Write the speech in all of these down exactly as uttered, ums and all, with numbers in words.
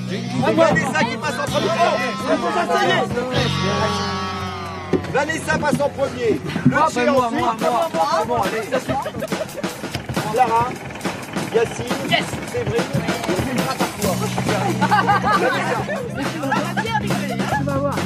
Vanessa qui passe en premier. Vanessa passe en premier. Lucie ensuite. Clara, Yacine, yes. Séverine, c'est grâce à toi. Tu vas voir.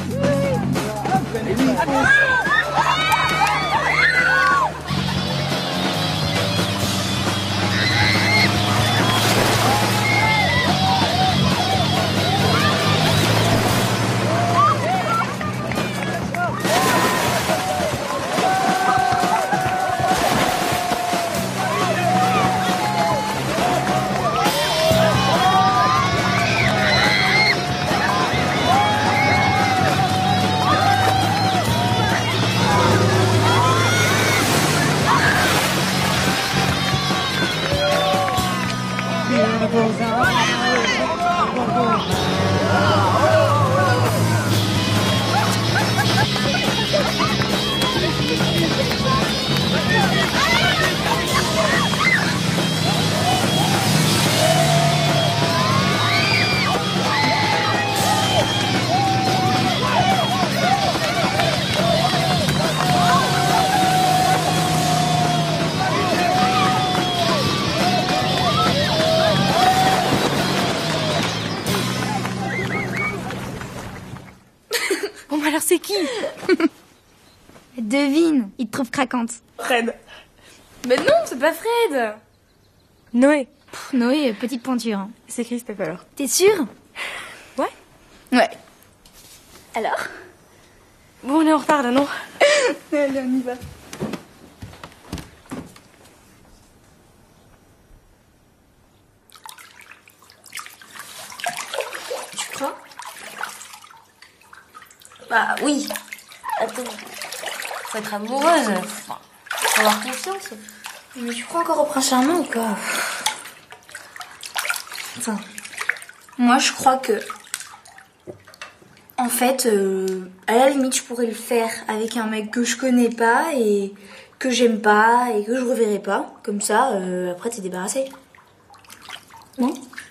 Alors c'est qui? Devine, il te trouve craquante. Fred. Mais non, c'est pas Fred. Noé. Pff, Noé, petite pointure. Hein. C'est Christophe alors. T'es sûre? Ouais. Ouais. Alors? Bon, on est en retard là, non? Allez, on y va. Tu crois? Bah oui. Attends. Faut être amoureuse. Enfin, faut avoir confiance. Mais tu crois encore au prince charmant ou quoi? Attends. Moi, je crois que... En fait, euh, à la limite, je pourrais le faire avec un mec que je connais pas et que j'aime pas et que je reverrai pas. Comme ça, euh, après, t'es débarrassé. Non?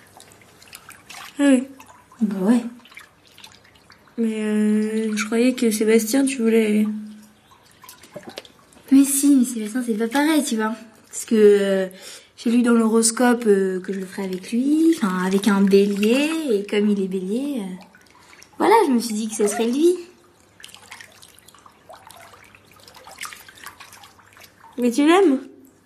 Oui. Bah ouais. Mais euh, je croyais que Sébastien, tu voulais... Mais si, mais Sébastien, c'est pas pareil, tu vois. Parce que euh, j'ai lu dans l'horoscope euh, que je le ferais avec lui, enfin avec un bélier, et comme il est bélier, euh, voilà, je me suis dit que ce serait lui. Mais tu l'aimes?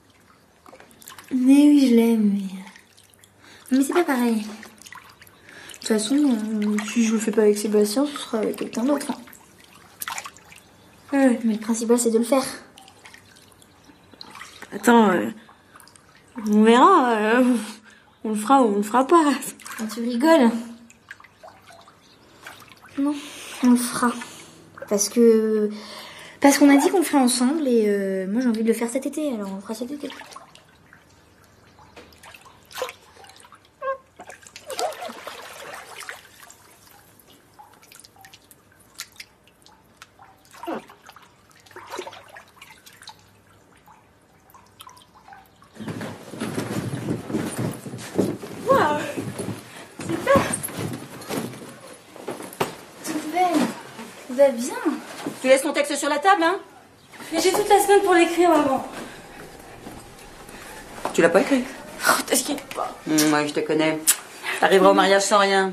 Mais oui, je l'aime, mais... Mais c'est pas pareil. De toute façon, euh, si je le fais pas avec Sébastien, ce sera avec quelqu'un d'autre. Hein. Ouais, mais le principal, c'est de le faire. Attends, euh, on verra. Euh, on le fera ou on le fera pas. Quand tu rigoles. Non, on le fera. Parce que... Parce qu'on a dit qu'on le ferait ensemble et euh, moi j'ai envie de le faire cet été, alors on le fera cet été. Va bien. Tu laisses ton texte sur la table, hein? Mais j'ai toute la semaine pour l'écrire, maman. Tu l'as pas écrit? Oh, t'inquiète pas. Mmh, ouais, je te connais. T'arriveras au mariage sans rien.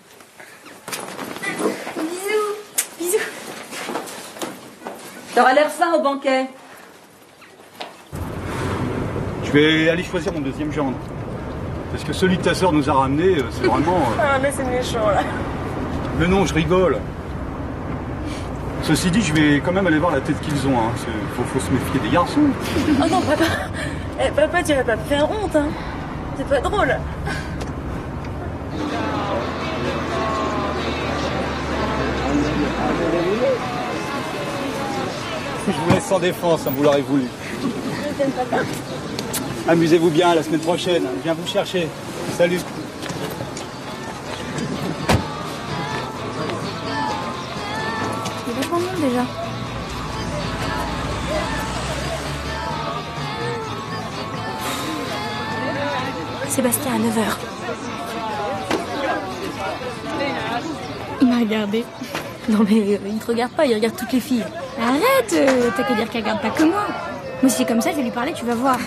Bisous. Bisous. T'auras l'air fin au banquet. Je vais aller choisir mon deuxième gendre. Parce que celui que ta sœur nous a ramené, c'est vraiment... Euh... Ah, là, c'est méchant, là. Mais non, je rigole. Ceci dit, je vais quand même aller voir la tête qu'ils ont. Hein. Faut, faut se méfier des garçons. Oh non, papa. Eh, papa, tu vas pas me faire honte, hein. C'est pas drôle. Je vous laisse sans défense, hein, vous l'aurez voulu. Je t'aime, papa. Amusez-vous bien, la semaine prochaine. Je viens vous chercher. Salut. Il y a vachement de monde déjà. Sébastien à neuf heures. Il m'a regardé. Non mais euh, il te regarde pas, il regarde toutes les filles. Arrête, euh, t'as qu'à dire qu'elle regarde pas que moi. Moi, si c'est comme ça, je vais lui parler, tu vas voir.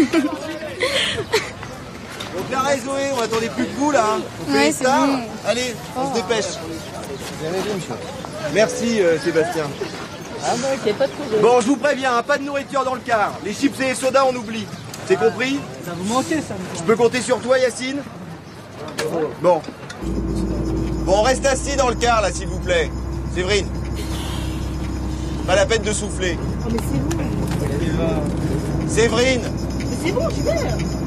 Donc l'arrêt Zoé, on attendait plus de vous là. On fait Ouais, les c'est stars. bon. Allez, on se dépêche. Merci euh, Sébastien. Ah bah ok, pas de problème. Bon, je vous préviens, hein, pas de nourriture dans le car. Les chips et les sodas, on oublie. C'est compris? Ça vous manquait, ça. Je peux compter sur toi, Yacine? Bon. Bon, on reste assis dans le car, là, s'il vous plaît. Séverine. Pas la peine de souffler. Oh, mais c'est bon. Séverine. Mais c'est bon, je vais.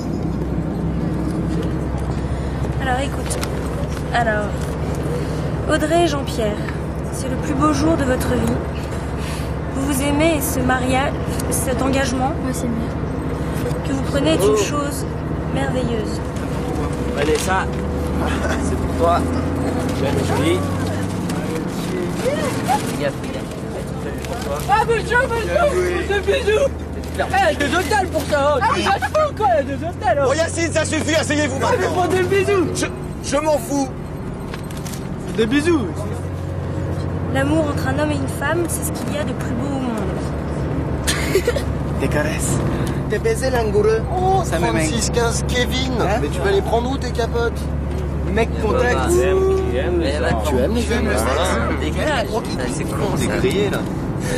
Alors écoute, alors, Audrey et Jean-Pierre, c'est le plus beau jour de votre vie. Vous vous aimez et ce mariage, cet engagement Moi, c'est mieux. que vous prenez est une chose merveilleuse. Vanessa, c'est pour toi. Jeune jolie. Regarde, Ah, bonjour, bonjour. Des bisous. Eh, des hôtels pour ça. Tu vas te fous, quoi, des hôtels. Bon, Yacine, ça suffit, asseyez-vous Ah, mais maintenant. faut des bisous. Je, je m'en fous. Des bisous. L'amour entre un homme et une femme, c'est ce qu'il y a de plus beau au monde. Des caresses. T'es baisé langoureux. Oh, ça me trente-six quinze Kevin. Mais tu vas les prendre où tes capotes? Mec contact. tu aimes les gens. Tu aimes les femmes? Dégage. C'est con, c'est grillé là.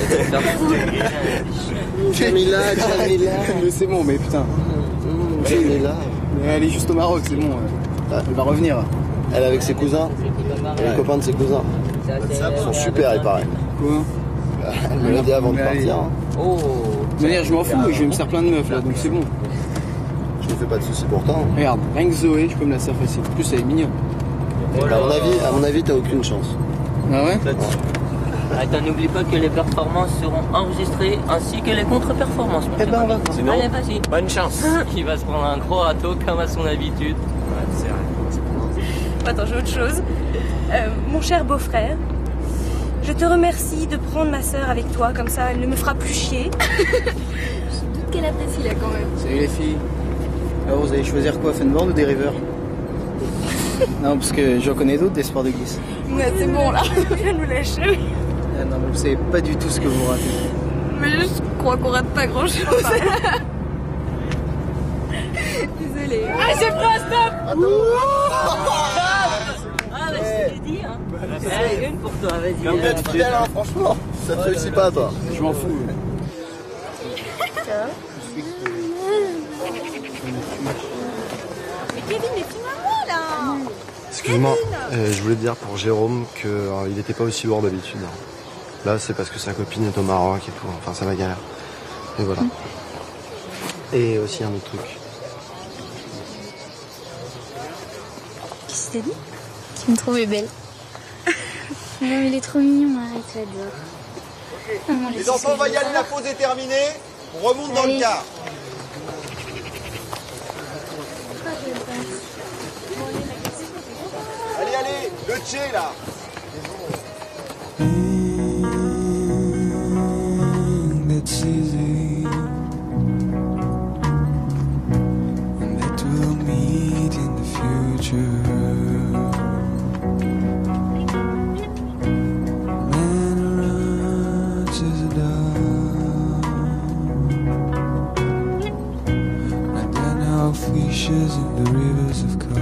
Jamila, Jamila. Mais c'est bon, mais putain. Jamila. Mais elle est juste au Maroc, c'est bon. Elle va revenir. Elle est avec ses cousins. Les copains de ses cousins. Ils sont super, il paraît. Quoi? Elle me l'a dit avant de Mais allez. partir. hein. Oh. De manière, je m'en fous, je vais me faire plein de meufs là, donc c'est bon. Je me fais pas de soucis pourtant. Regarde, rien que Zoé, je peux me la faire facile. En plus, elle est mignonne. À mon avis, à mon avis, t'as aucune chance. Ah ouais? Attends, n'oublie pas que les performances seront enregistrées ainsi que les contre-performances. Eh ben, on va. Sinon, allez, vas-y. Bonne chance. Il va se prendre un gros râteau comme à son habitude. Ouais, c'est vrai. Attends, j'ai autre chose. Euh, mon cher beau-frère, je te remercie de prendre ma sœur avec toi, comme ça elle ne me fera plus chier. Qu'elle apprécie, là, quand même. Salut les filles. Alors, vous allez choisir quoi, Funboard ou des rivers? Non, parce que j'en connais d'autres des sports de glisse. Ouais, c'est bon là, je viens de me lâcher. Ah non, mais vous savez pas du tout ce que vous ratez. Mais je crois qu'on rate pas grand chose. Désolée. Ah, j'ai pris un stop. Ah, bah, je t'ai dit, hein. Allez, une pour toi, vas-y. Comme d'être fidèle, hein, franchement. Ça te réussit pas, toi. Je m'en fous. Mais Kevin, mais filme-moi là. Excuse-moi, euh, je voulais te dire pour Jérôme qu'il euh, n'était pas aussi lourd d'habitude. Là, c'est parce que sa copine est au Maroc et tout. Enfin, ça va galère. Et voilà. Et aussi un autre truc. Qu'est-ce que t'as dit? Tu me trouvais belle. Non, mais il est trop mignon, arrête, j'adore. Maman, Les enfants, va y aller, la pause est terminée. On remonte dans Allez. le car. Allez, allez, le tché là. That's easy, and that we'll meet in the future. Man runs as a dog, and then our fishes in the rivers of cars.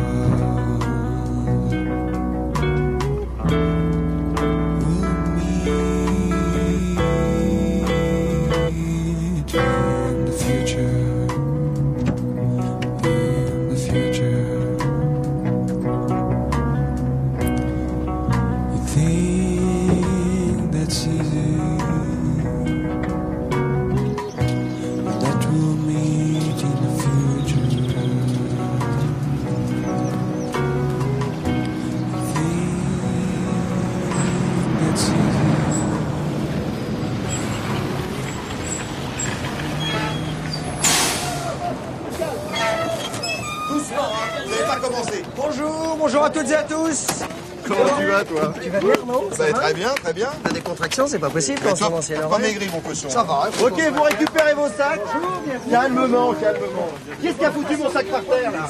Doucement, hein. Vous n'avez pas commencé. Bonjour, bonjour à toutes et à tous. Comment tu vas, toi? Tu vas bien, non? Bah, très bien, très bien. T'as des contractions, c'est pas possible Mais quand toi, on ancien pas maigri, mon cochon. Ça va. Ok, vous récupérez vos sacs. Calmement, calmement. Qui est-ce qui a foutu mon sac par terre, là?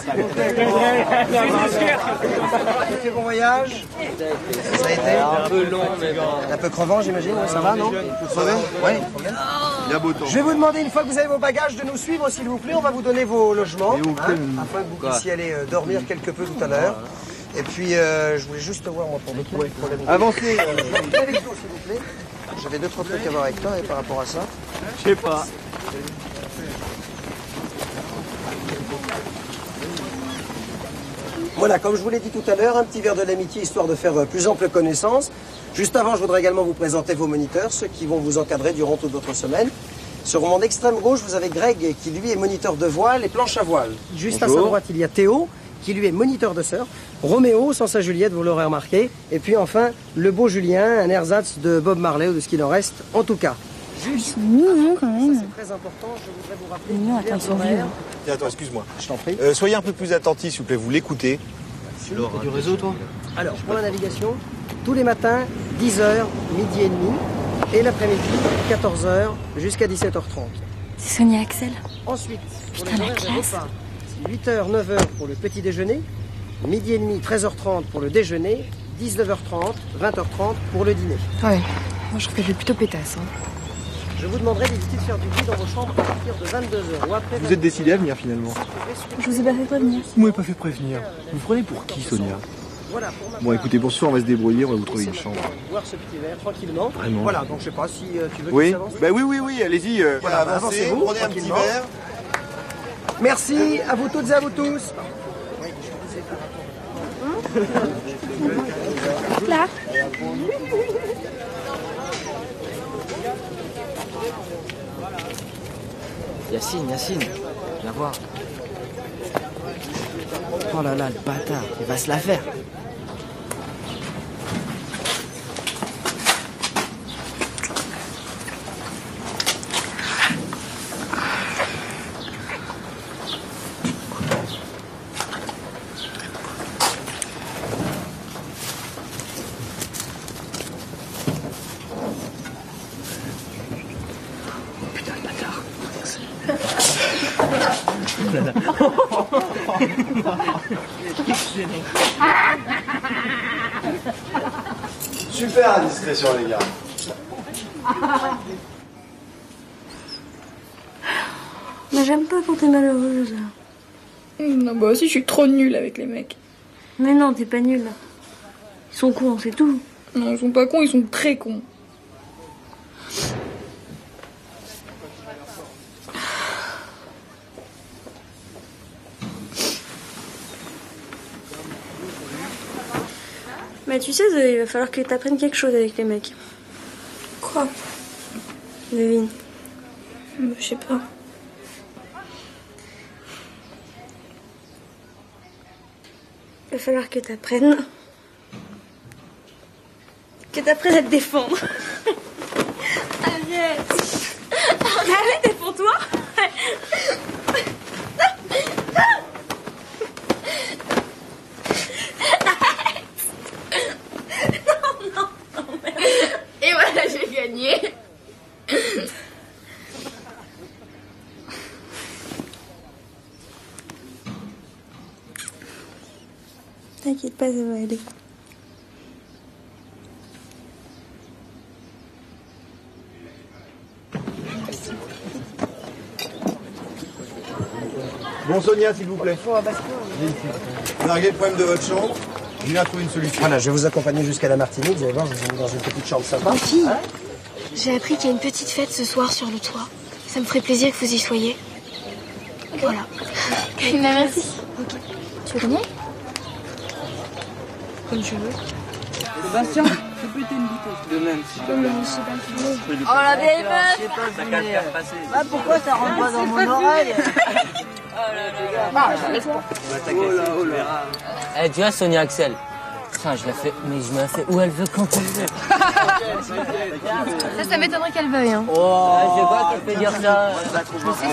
C'est bon voyage. Ça a été Un peu long, mais bon. un peu crevant, j'imagine. Ça va, non? Oui. Il y a beau temps. Je vais vous demander, une fois que vous avez vos bagages, de nous suivre, s'il vous plaît. On va vous donner vos logements, hein, afin que vous puissiez aller euh, dormir quelque peu tout à l'heure. Et puis, euh, je voulais juste voir, moi, pour le problème. Avancez. Avec vous, s'il vous plaît. J'avais deux, trois trucs à voir avec toi et par rapport à ça. Je sais pas. Voilà, comme je vous l'ai dit tout à l'heure, un petit verre de l'amitié histoire de faire euh, plus ample connaissance. Juste avant, je voudrais également vous présenter vos moniteurs, ceux qui vont vous encadrer durant toute votre semaine. Sur mon extrême gauche, vous avez Greg, qui lui est moniteur de voile et planche à voile. Juste à sa droite, il y a Théo, qui lui est moniteur de surf. Roméo, sans sa Juliette, vous l'aurez remarqué. Et puis enfin, le beau Julien, un ersatz de Bob Marley, ou de ce qu'il en reste, en tout cas. Ils sont mignons quand même. C'est très important, je voudrais vous rappeler... Mignons, attends, ils sont vieux. Tiens, attends, excuse-moi. Je t'en prie. Euh, soyez un peu plus attentifs, s'il vous plaît, vous l'écoutez. T'as du réseau, toi? Alors, pour la navigation, tous les matins, dix heures, midi et demi, et l'après-midi, quatorze heures, jusqu'à dix-sept heures trente. C'est Sonia Axel. Ensuite, pour Putain, les la horaires de classe. repas, c'est huit heures, neuf heures pour le petit déjeuner, midi et demi, treize heures trente pour le déjeuner, dix-neuf heures trente, vingt heures trente pour le dîner. Ouais, moi je fais plutôt pétasse. Hein. Je vous demanderai d'éviter de faire du bruit dans vos chambres à partir de vingt-deux heures ou après. Vous êtes décidé à venir finalement? Je vous ai pas fait prévenir. Vous m'avez pas fait prévenir. Vous me prenez pour qui, Sonia? Voilà, pour ma Bon, écoutez, pour ce soir, on va se débrouiller, on va vous trouver une chambre. boire ce petit verre tranquillement. Vraiment. Voilà, donc je sais pas si euh, tu veux Oui. que avance. Bah oui, oui, oui, allez-y. euh, Voilà, voilà, bah, avancez, avancez-vous, prenez un petit tranquillement. verre. Merci à vous toutes et à vous tous. Là. Yacine, Yacine, viens voir. Oh là là, le bâtard, il va se la faire. Super indiscrétion, les gars. Mais j'aime pas quand t'es malheureuse. Non, bah aussi, je suis trop nulle avec les mecs. Mais non, t'es pas nulle. Ils sont cons, c'est tout. Non, ils sont pas cons, ils sont très cons. Mais tu sais, Zoé, il va falloir que t'apprennes quelque chose avec les mecs. Quoi? Devine. Bah, je sais pas. Il va falloir que t'apprennes. Que t'apprennes à te défendre. Arrête. Arrête, défends-toi. Et voilà, j'ai gagné. T'inquiète pas, ça va aller. Bon, Sonia, s'il vous plaît. Vous réglez le problème de votre chambre. Je viens trouver une solution. Voilà, je vais vous accompagner jusqu'à la Martinique. Vous allez voir, je vous ai mis dans une petite chambre sympa. Les filles, Hein? j'ai appris qu'il y a une petite fête ce soir sur le toit. Ça me ferait plaisir que vous y soyez. Voilà. Merci. Tu veux venir? Comme tu veux. Sébastien, fais péter une bouteille. De même, s'il te plaît. Oh la vieille meuf! T'as qu'à le faire passer. Ah, pourquoi ça rentre pas dans mon oreille? Eh, tu vois, Sonia Axel, Putain, je la fais, mais je me la fais où elle veut, quand elle veut. Ça, ça m'étonnerait qu'elle veuille, hein. Oh, je sais pas qu'elle peut dire ça. Je sais,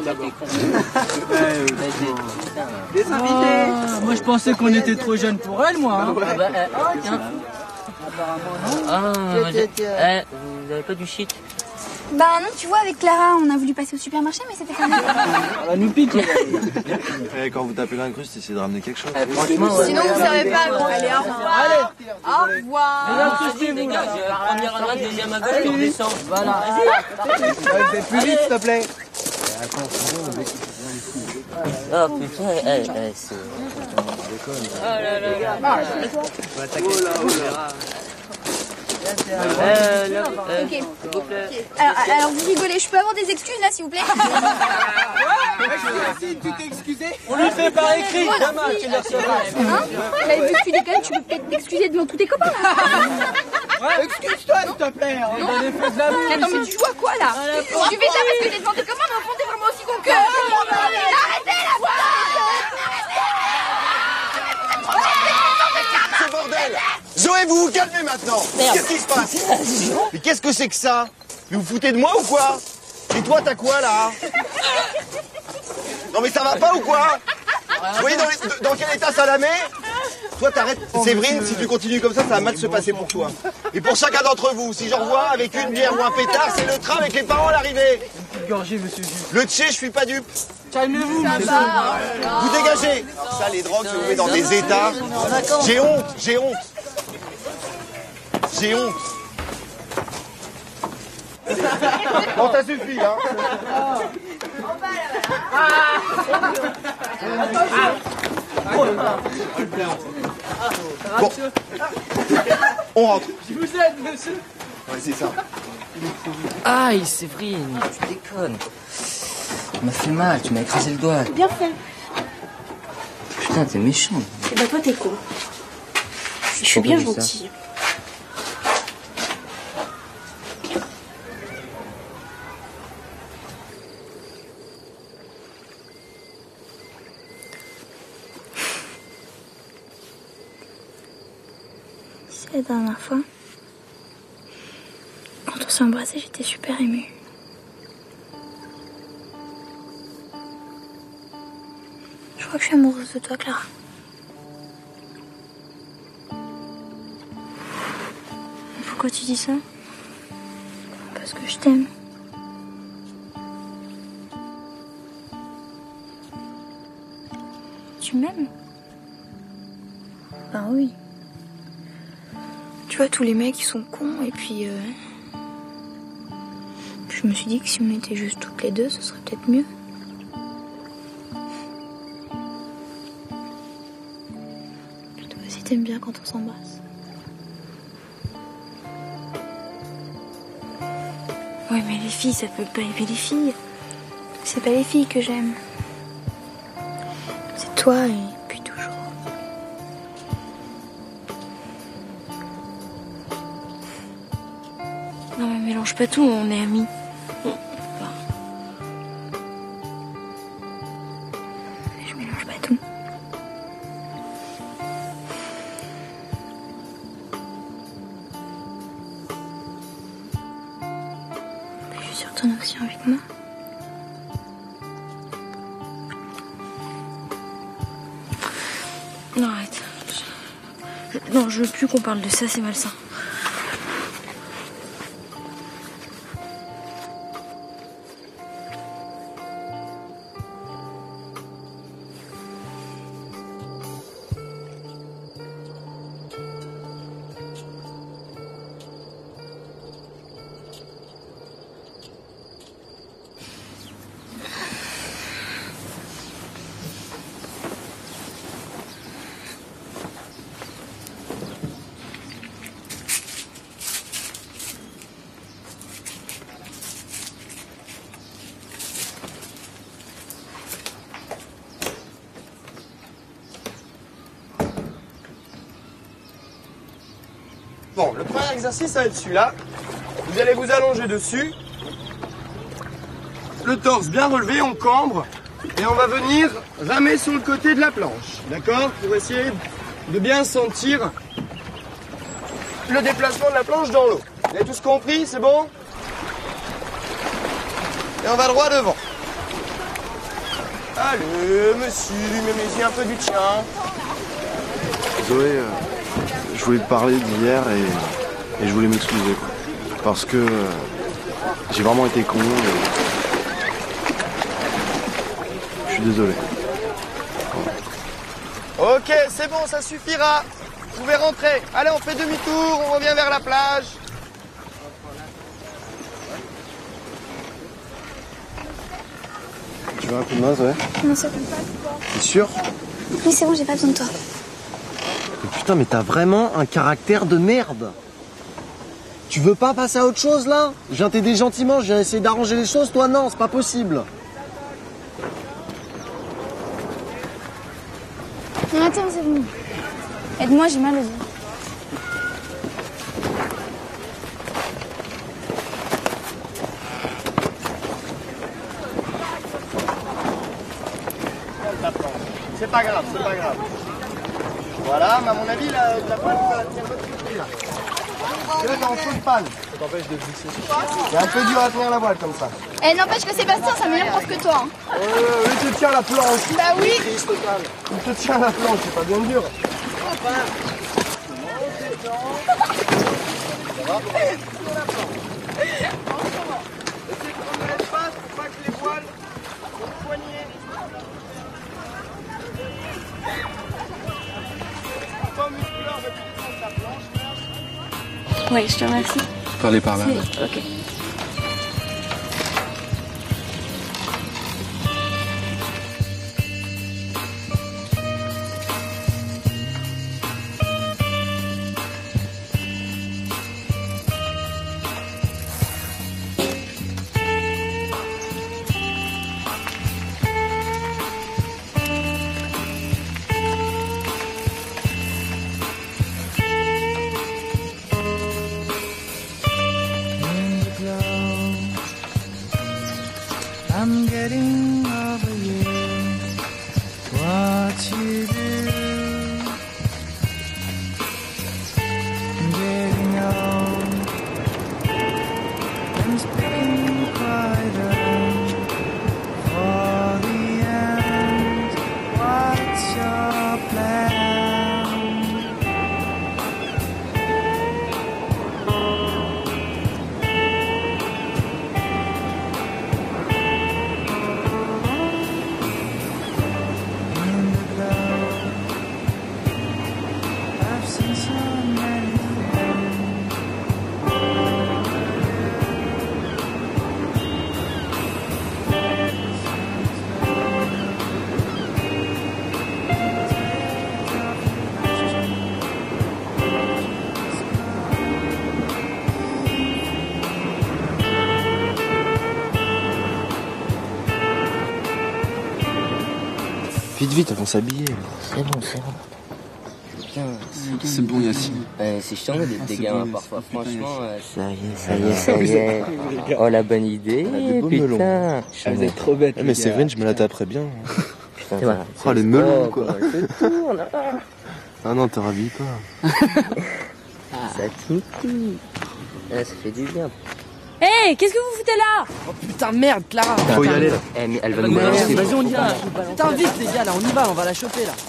Des invités. Oh, moi, je pensais qu'on était trop jeunes pour elle, moi. Hein. Ah bah, euh, oh, tiens. Ah, eh, vous avez pas du shit? Bah non, tu vois, avec Clara, on a voulu passer au supermarché, mais c'était quand même... On va nous pique. Et quand vous tapez l'incruste, essayez de ramener quelque chose. Eh, franchement, ouais. Sinon, vous savez pas, bon, allez, au revoir. Allez. Au revoir. Vas-y, les gars, première à droite, deuxième à gauche, et on descend. Voilà. Fais plus vite, s'il te plaît. Oh putain, eh, eh, c'est... Oh là là là. On va attaquer. Euh, là, euh, Ok. s'il vous plaît. Alors, alors, vous rigolez, je peux avoir des excuses là, s'il vous plaît? Tu t'es excusé? On lui fait par écrit. Demain, tu le recevras. Hein? Bah, vu que tu déconnes, tu peux peut-être t'excuser devant tous tes copains là. Ouais, excuse-toi, s'il te plaît. On est dans les feux de l'amour. Mais attends, mais tu joues à quoi là? Tu fais ça parce que t'es devant tes copains, mais au fond, t'es vraiment aussi con que. Arrêtez la voix! Ce bordel! Zoé, vous vous calmez maintenant! Qu'est-ce qui se passe? Mais qu'est-ce que c'est que ça? Vous vous foutez de moi ou quoi? Et toi, t'as quoi là? Non mais ça va pas ou quoi? Vous voyez dans, les- dans quel état ça la met? Toi t'arrêtes, Séverine, si tu continues comme ça, ça va mal se passer pour toi. Et pour chacun d'entre vous, si j'en revois avec une bière ou un pétard, c'est le train avec les parents à l'arrivée. Gorgé, monsieur Jules. Le tché, je suis pas dupe. Calmez-vous, monsieur. Vous dégagez. Ça, les drogues, se vous met dans des états. J'ai honte, j'ai honte. J'ai honte. Bon, ça suffit, hein. Bon. On rentre. Je vous aide, monsieur. Ouais, c'est ça. Aïe, Séverine, tu déconnes. Tu m'as fait mal, tu m'as écrasé le doigt. Bien fait. Putain, t'es méchant. Et bah toi t'es con. Je suis bien gentille. La dernière fois, quand on s'est embrassé, j'étais super émue. Je crois que je suis amoureuse de toi, Clara. Pourquoi tu dis ça? Parce que je t'aime. Tu m'aimes? Ben oui. Tu vois, tous les mecs, ils sont cons, et puis... Euh... Je me suis dit que si on était juste toutes les deux, ce serait peut-être mieux. Puis toi aussi, t'aimes bien quand on s'embrasse. Ouais, mais les filles, ça peut pas aimer les filles. C'est pas les filles que j'aime. C'est toi, et puis toujours. Non mais mélange pas tout, on est amis. Je mélange pas tout. Je suis sûre que t'en as aussi avec moi. Non, arrête. Je- Non, je veux plus qu'on parle de ça, c'est malsain. Bon, le premier exercice, ça va être celui-là. Vous allez vous allonger dessus. Le torse bien relevé, on cambre. Et on va venir ramer sur le côté de la planche. D'accord? Pour essayer de bien sentir le déplacement de la planche dans l'eau. Vous avez tous compris, c'est bon? Et on va droit devant. Allez, monsieur, mais mais un peu du tien. Zoé, euh, je voulais te parler d'hier et, et je voulais m'excuser. Parce que euh, j'ai vraiment été con et je suis désolé. Voilà. Ok, c'est bon, ça suffira. Vous pouvez rentrer. Allez, on fait demi-tour, on revient vers la plage. Tu veux un coup de main, Zoé? Non, c'est bon. T'es sûr? Oui, c'est bon, j'ai pas besoin de toi. Mais putain, mais t'as vraiment un caractère de merde. Tu veux pas passer à autre chose, là? Je viens t'aider gentiment, je viens essayer d'arranger les choses, toi non, c'est pas possible. Non, attends, c'est bon. Aide-moi, j'ai mal aux yeux. C'est pas grave, c'est pas grave. Voilà, mais à mon avis, la, la pointe, tu vas la tenir de l'autre côté, là. Et là, t'es en feu de panne. Ça t'empêche de glisser. C'est un peu dur à tenir la voile comme ça. Eh, n'empêche que Sébastien, c'est un meilleur prof que toi. Hein. Euh, il te tient la planche. Bah oui. Il te tient la planche, c'est pas bien dur. Ça va? Essayez de prendre de l'espace pour pas que les voiles soient poignées. Oui, je te remercie. Parlez par là. Ok. I'm getting over you, what you do. I'm getting old, I'm speaking quieter for the end. What's your plan? Vite, vite, on s'habiller. C'est bon, c'est bon. Putain, c'est bon, Yacine. Ouais, c'est chiant d'être des gamins parfois, franchement. euh, Ça y est, ça y est, ça y est. Oh, la bonne idée, putain. Vous êtes trop bête. Mais Séverine, je me la taperais bien. Putain, C'est vrai. Oh, les melons, quoi. tourne. Ah non, te rhabilles pas. Ça titille. Ah, ça fait du bien. Hé, hey, qu'est-ce que vous foutez là? Oh putain, merde, Clara. Faut y aller, là. Eh, mais elle va nous Ouais, balancer. vas-y, on y va. Putain, vite, les gars, là, on y va, on va la choper, là.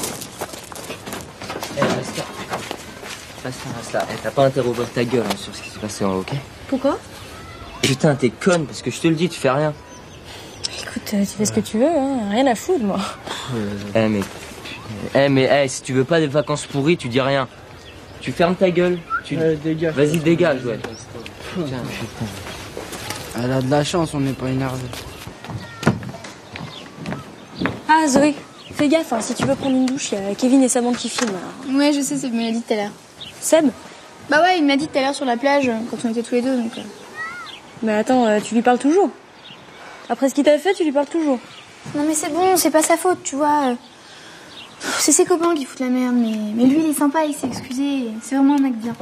Eh, reste là. Reste là, reste là. Eh, t'as pas intérêt à ouvrir ta gueule hein, sur ce qui s'est passé en haut, ok? Pourquoi? Putain, t'es conne, parce que je te le dis, tu fais rien. Écoute, tu fais ce que tu veux, hein. Rien à foutre, moi. Eh, mais... Eh, mais eh, si tu veux pas des vacances pourries, tu dis rien. Tu fermes ta gueule. Tu... Euh, dégage. Vas-y, dégage, ouais. Putain, putain. Elle a de la chance, on n'est pas énervé. Ah, Zoé, fais gaffe, hein, si tu veux prendre une douche, il y a Kevin et sa bande qui filment. alors. Ouais, je sais, Seb me l'a dit tout à l'heure. Seb? Bah ouais, il m'a dit tout à l'heure sur la plage, quand on était tous les deux, donc... euh. Mais attends, euh, tu lui parles toujours? Après ce qu'il t'a fait, tu lui parles toujours? Non mais c'est bon, c'est pas sa faute, tu vois. euh. C'est ses copains qui foutent la merde, mais, mais lui, il est sympa, il s'est excusé, c'est vraiment un mec bien.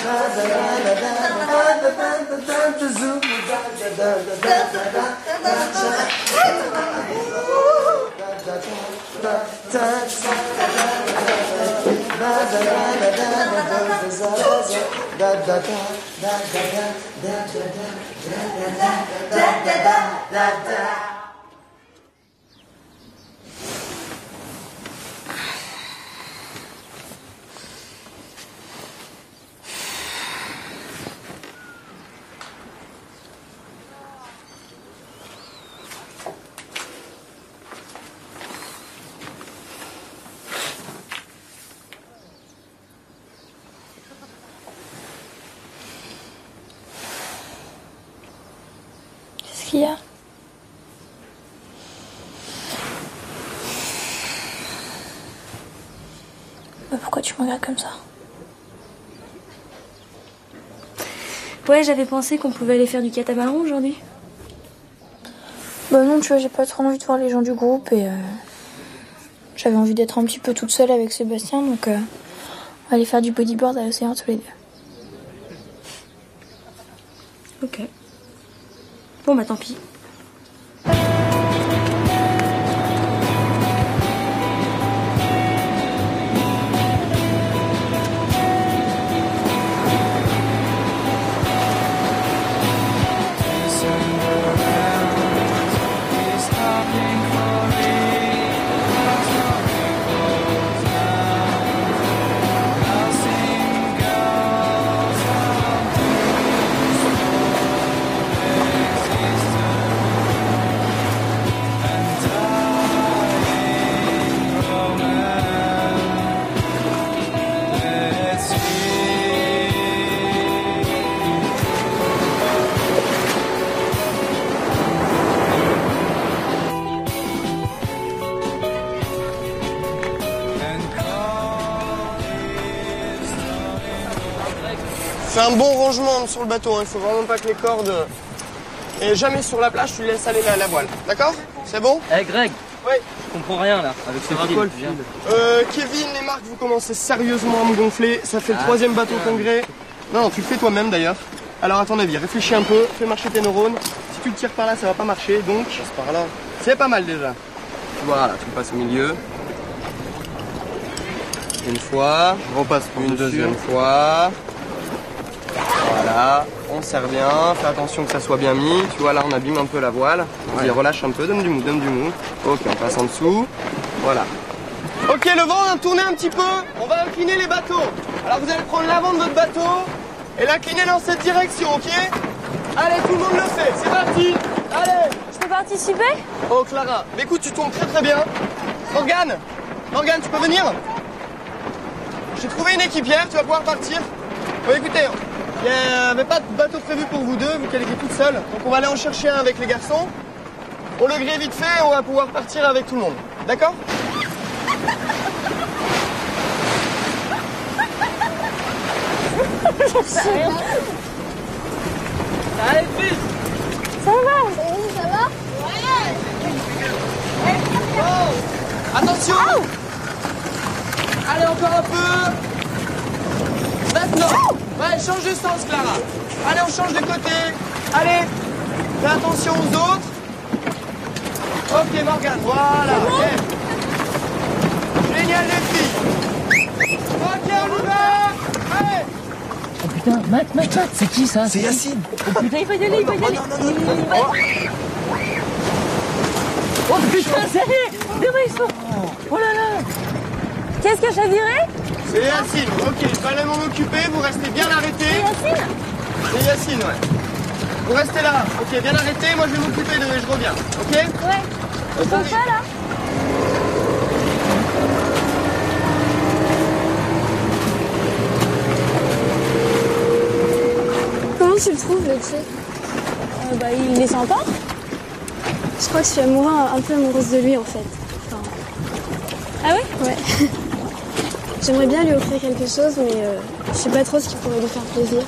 Qu'est-ce qu'il y a? Bah, pourquoi tu me regardes comme ça? Ouais, j'avais pensé qu'on pouvait aller faire du catamaran aujourd'hui. Bah non, tu vois, j'ai pas trop envie de voir les gens du groupe et euh, j'avais envie d'être un petit peu toute seule avec Sébastien, donc euh, on va aller faire du bodyboard à l'océan tous les deux. Ok. Bon bah tant pis. Fais un bon rangement sur le bateau, hein. Il faut vraiment pas que les cordes... Et jamais sur la plage, tu laisses aller la, la voile. D'accord? C'est bon? Eh hey Greg. Oui. Je comprends rien là, avec ce fil. Euh, Kevin et Marc, vous commencez sérieusement à me gonfler. Ça fait le ah, troisième bateau congrès. Non, non, tu le fais toi-même d'ailleurs. Alors à ton avis, réfléchis un peu, fais marcher tes neurones. Si tu le tires par là, ça va pas marcher, donc... Passe par là. C'est pas mal déjà. Voilà, tu le passes au milieu. Une fois. Repasse pour une deuxième fois. Voilà, on serre bien, fais attention que ça soit bien mis. Tu vois, là on abîme un peu la voile. Vas-y, relâche un peu, donne du mou, donne du mou. Ok, on passe en dessous. Voilà. Ok, le vent va tourner un petit peu. On va incliner les bateaux. Alors vous allez prendre l'avant de votre bateau et l'incliner dans cette direction, ok? Allez, tout le monde le fait, c'est parti. Allez. Je peux participer? Oh Clara, mais écoute, tu tombes très très bien. Morgane, Morgane, tu peux venir? J'ai trouvé une équipière, tu vas pouvoir partir. Bon, écoutez, il n'y avait pas de bateau prévu pour vous deux, vu qu'elle était toute seule. Donc on va aller en chercher un avec les garçons. On le grille vite fait et on va pouvoir partir avec tout le monde. D'accord? Allez, fils. Ça va? Ça va? Ouais. Oh, attention. Oh. Allez, encore un peu. Maintenant. Ouais, change de sens, Clara. Allez, on change de côté. Allez, fais attention aux autres. Ok, Morgane, voilà. Okay. Génial, les filles. Ok, on y va. Allez. Oh putain, Matt, Matt, Matt, c'est qui ça? C'est Yacine. Oh putain, il va y aller, il va y aller. Oh, non, non, non, non. Oh putain, ça y est. Demain, ils sont... Oh là là. Qu'est-ce que j'ai viré? C'est Yacine, ok, je vais aller m'en occuper, vous restez bien arrêtés. C'est Yacine? C'est Yacine, ouais. Vous restez là, ok, bien arrêtés, moi je vais m'occuper de... je reviens, ok? Ouais. On Comme ça, là? Comment tu le trouves, le type? euh, Bah, il est sympa. Je crois que je suis amoureuse, un peu amoureuse de lui, en fait. Enfin... Ah ouais? Ouais. J'aimerais bien lui offrir quelque chose, mais euh, je sais pas trop ce qui pourrait lui faire plaisir.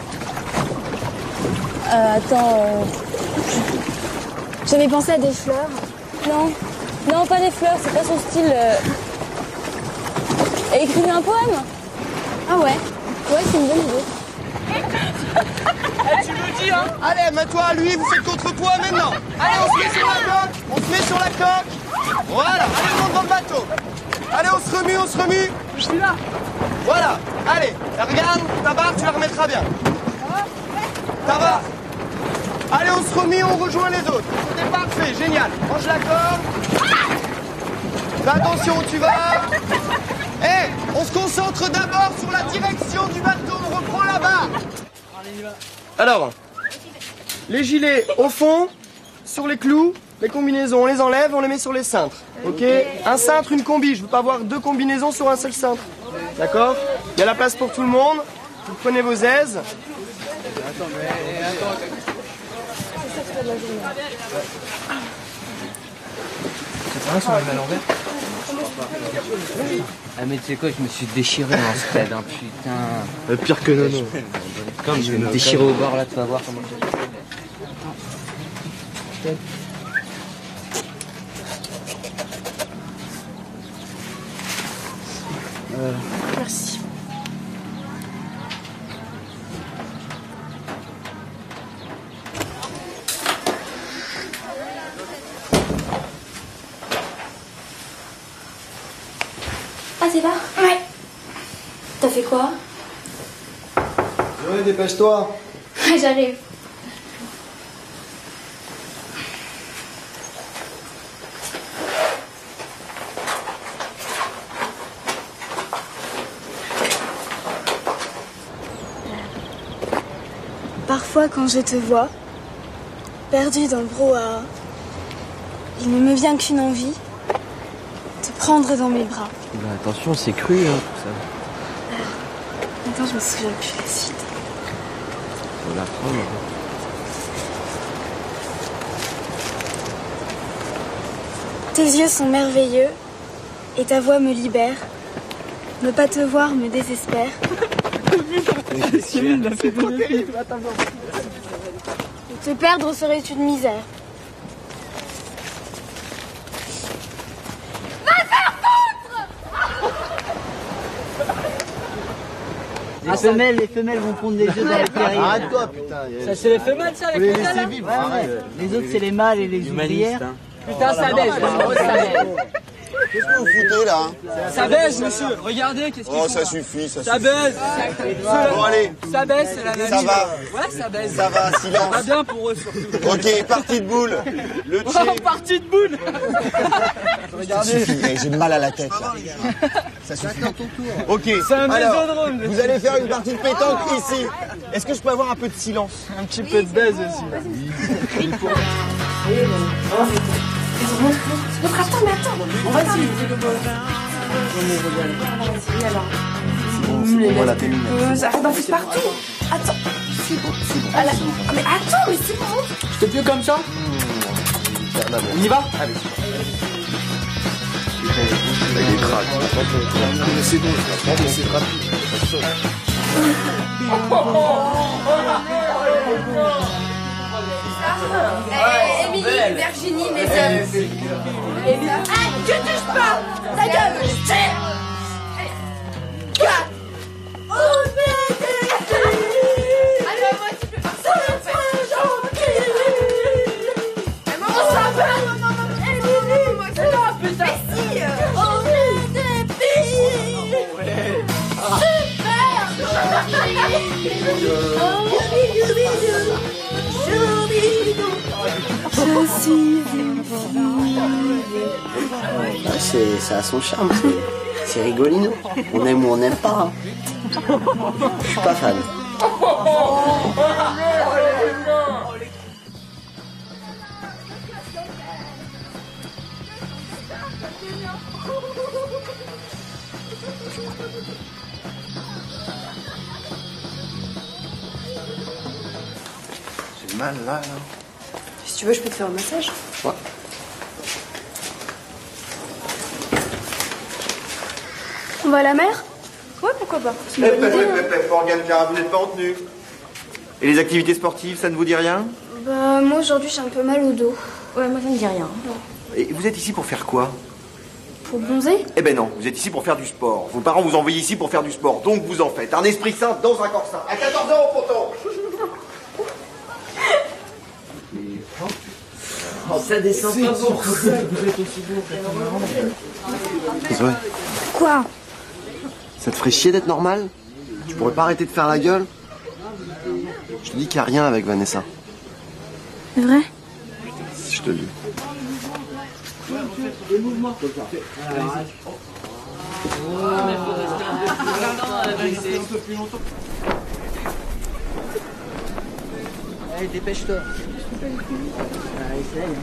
Euh, attends... Euh... J'avais pensé à des fleurs. Non. Non, pas des fleurs, c'est pas son style. Euh... Écrivez un poème. Ah ouais? Ouais, c'est une bonne idée. Eh, tu me dis, hein. Allez, mets-toi à lui, vous faites contre-poids maintenant. Allez, on se met sur la coque. On se met sur la coque. Voilà, allez, on monte dans le bateau. Allez, on se remue, on se remue. Je suis là. Voilà, allez, regarde, ta barre, tu la remettras bien. Ta barre. Allez, on se remue, on rejoint les autres. C'est parfait, génial. Range la corde. Fais attention où tu vas. Eh, on se concentre d'abord sur la direction du bateau. On reprend la barre. Alors, les gilets au fond, sur les clous, les combinaisons, on les enlève, on les met sur les cintres. Ok? Un cintre, une combi. Je veux pas voir deux combinaisons sur un seul cintre. D'accord? Il y a la place pour tout le monde. Vous prenez vos aises. Attends, mais attends. C'est vrai, on met à l'envers. Ah mais tu sais quoi, je me suis déchiré dans ce stade, hein, putain. Euh, pire que Nono. Comme je vais me déchirer au bord là, tu vas voir comment je vais. Euh... Merci. Ah, c'est là? Ouais. T'as fait quoi? Ouais, dépêche-toi. Ouais, j'arrive. Parfois, quand je te vois, perdu dans le brouhaha, il ne me vient qu'une envie, te prendre dans mes bras. Bah, attention, c'est cru, hein, tout ça. Attends, je me souviens plus la suite. Faut la prendre. Tes yeux sont merveilleux et ta voix me libère. Ne pas te voir me désespère. Te perdre serait une misère. Les femelles, les femelles vont pondre les œufs dans les terriers. Arrête-toi, putain. Ça, c'est les femelles, ça, Faut les les femelles, laisser là. vivre, Ouais, arrête. ouais. Les autres, c'est les mâles et les ouvrières. Putain, ça baise, ça baise. Qu'est-ce que vous foutez là? Ça baise, monsieur. Regardez, qu'est-ce qu'ils Oh, font, ça là. suffit, ça Ça suffit. baise. Bon, allez. Ça baise, c'est la Ça va. Ouais, ça baise. Ça va, silence. Ça va bien pour eux, surtout. Ok, partie de boule. Le Oh, tché. partie de boule. Ça Regardez. suffit, eh, j'ai mal à la tête là. Ça suffit. Ok, C'est un alors, mésodrome. vous allez faire une partie de pétanque ici. Est-ce que je peux avoir un peu de silence? Un petit peu de baise aussi. Votre attends, mais attends. On va essayer. Bon, c'est bon, voilà, t'es lunettes. Euh, ça fait d'enfus partout. Attends. C'est bon, c'est bon. Ah, là. Ah, mais attends, mais c'est bon. Je te plus comme ça. On y va? Allez. Avec des craques. Mais c'est bon, je vais prendre, c'est rapide. Ça saute. Eh, Émilie, Virginie, mes œufs. Ah, tu touches pas. Ta gueule, je tire. Quatre. Oh, allez, moi, tu peux faire ça. C'est gentil. Mais maman, ça va. Non, non, non, Émilie, moi, c'est là, putain. Mais si. On est des filles. Bah, c'est, ça a son charme, c'est, c'est rigolino. On aime ou on n'aime pas. Hein. Je suis pas fan. J'ai mal là, là. Si tu veux, je peux te faire un massage. Ouais. On va à la mer? Ouais, pourquoi pas. C'est une Eh, bonne eh, idée. eh, eh, eh, Morgane Cara, vous n'êtes pas en tenue. Et les activités sportives, ça ne vous dit rien? Bah, moi aujourd'hui j'ai un peu mal au dos. Ouais, moi ça me dit rien. Et vous êtes ici pour faire quoi? Pour bronzer? Eh ben non, vous êtes ici pour faire du sport. Vos parents vous envoient ici pour faire du sport, donc vous en faites. Un esprit sain dans un corps sain. À quatorze ans, pourtant. Oh, ça descend pas beaucoup. Zoé, Quoi? ça te ferait chier d'être normal? Tu pourrais pas arrêter de faire la gueule? Je te dis qu'il n'y a rien avec Vanessa. C'est vrai? Si je te le dis. Des mouvements comme ça. Un peu plus longtemps. Allez, dépêche-toi. Ah, essaye.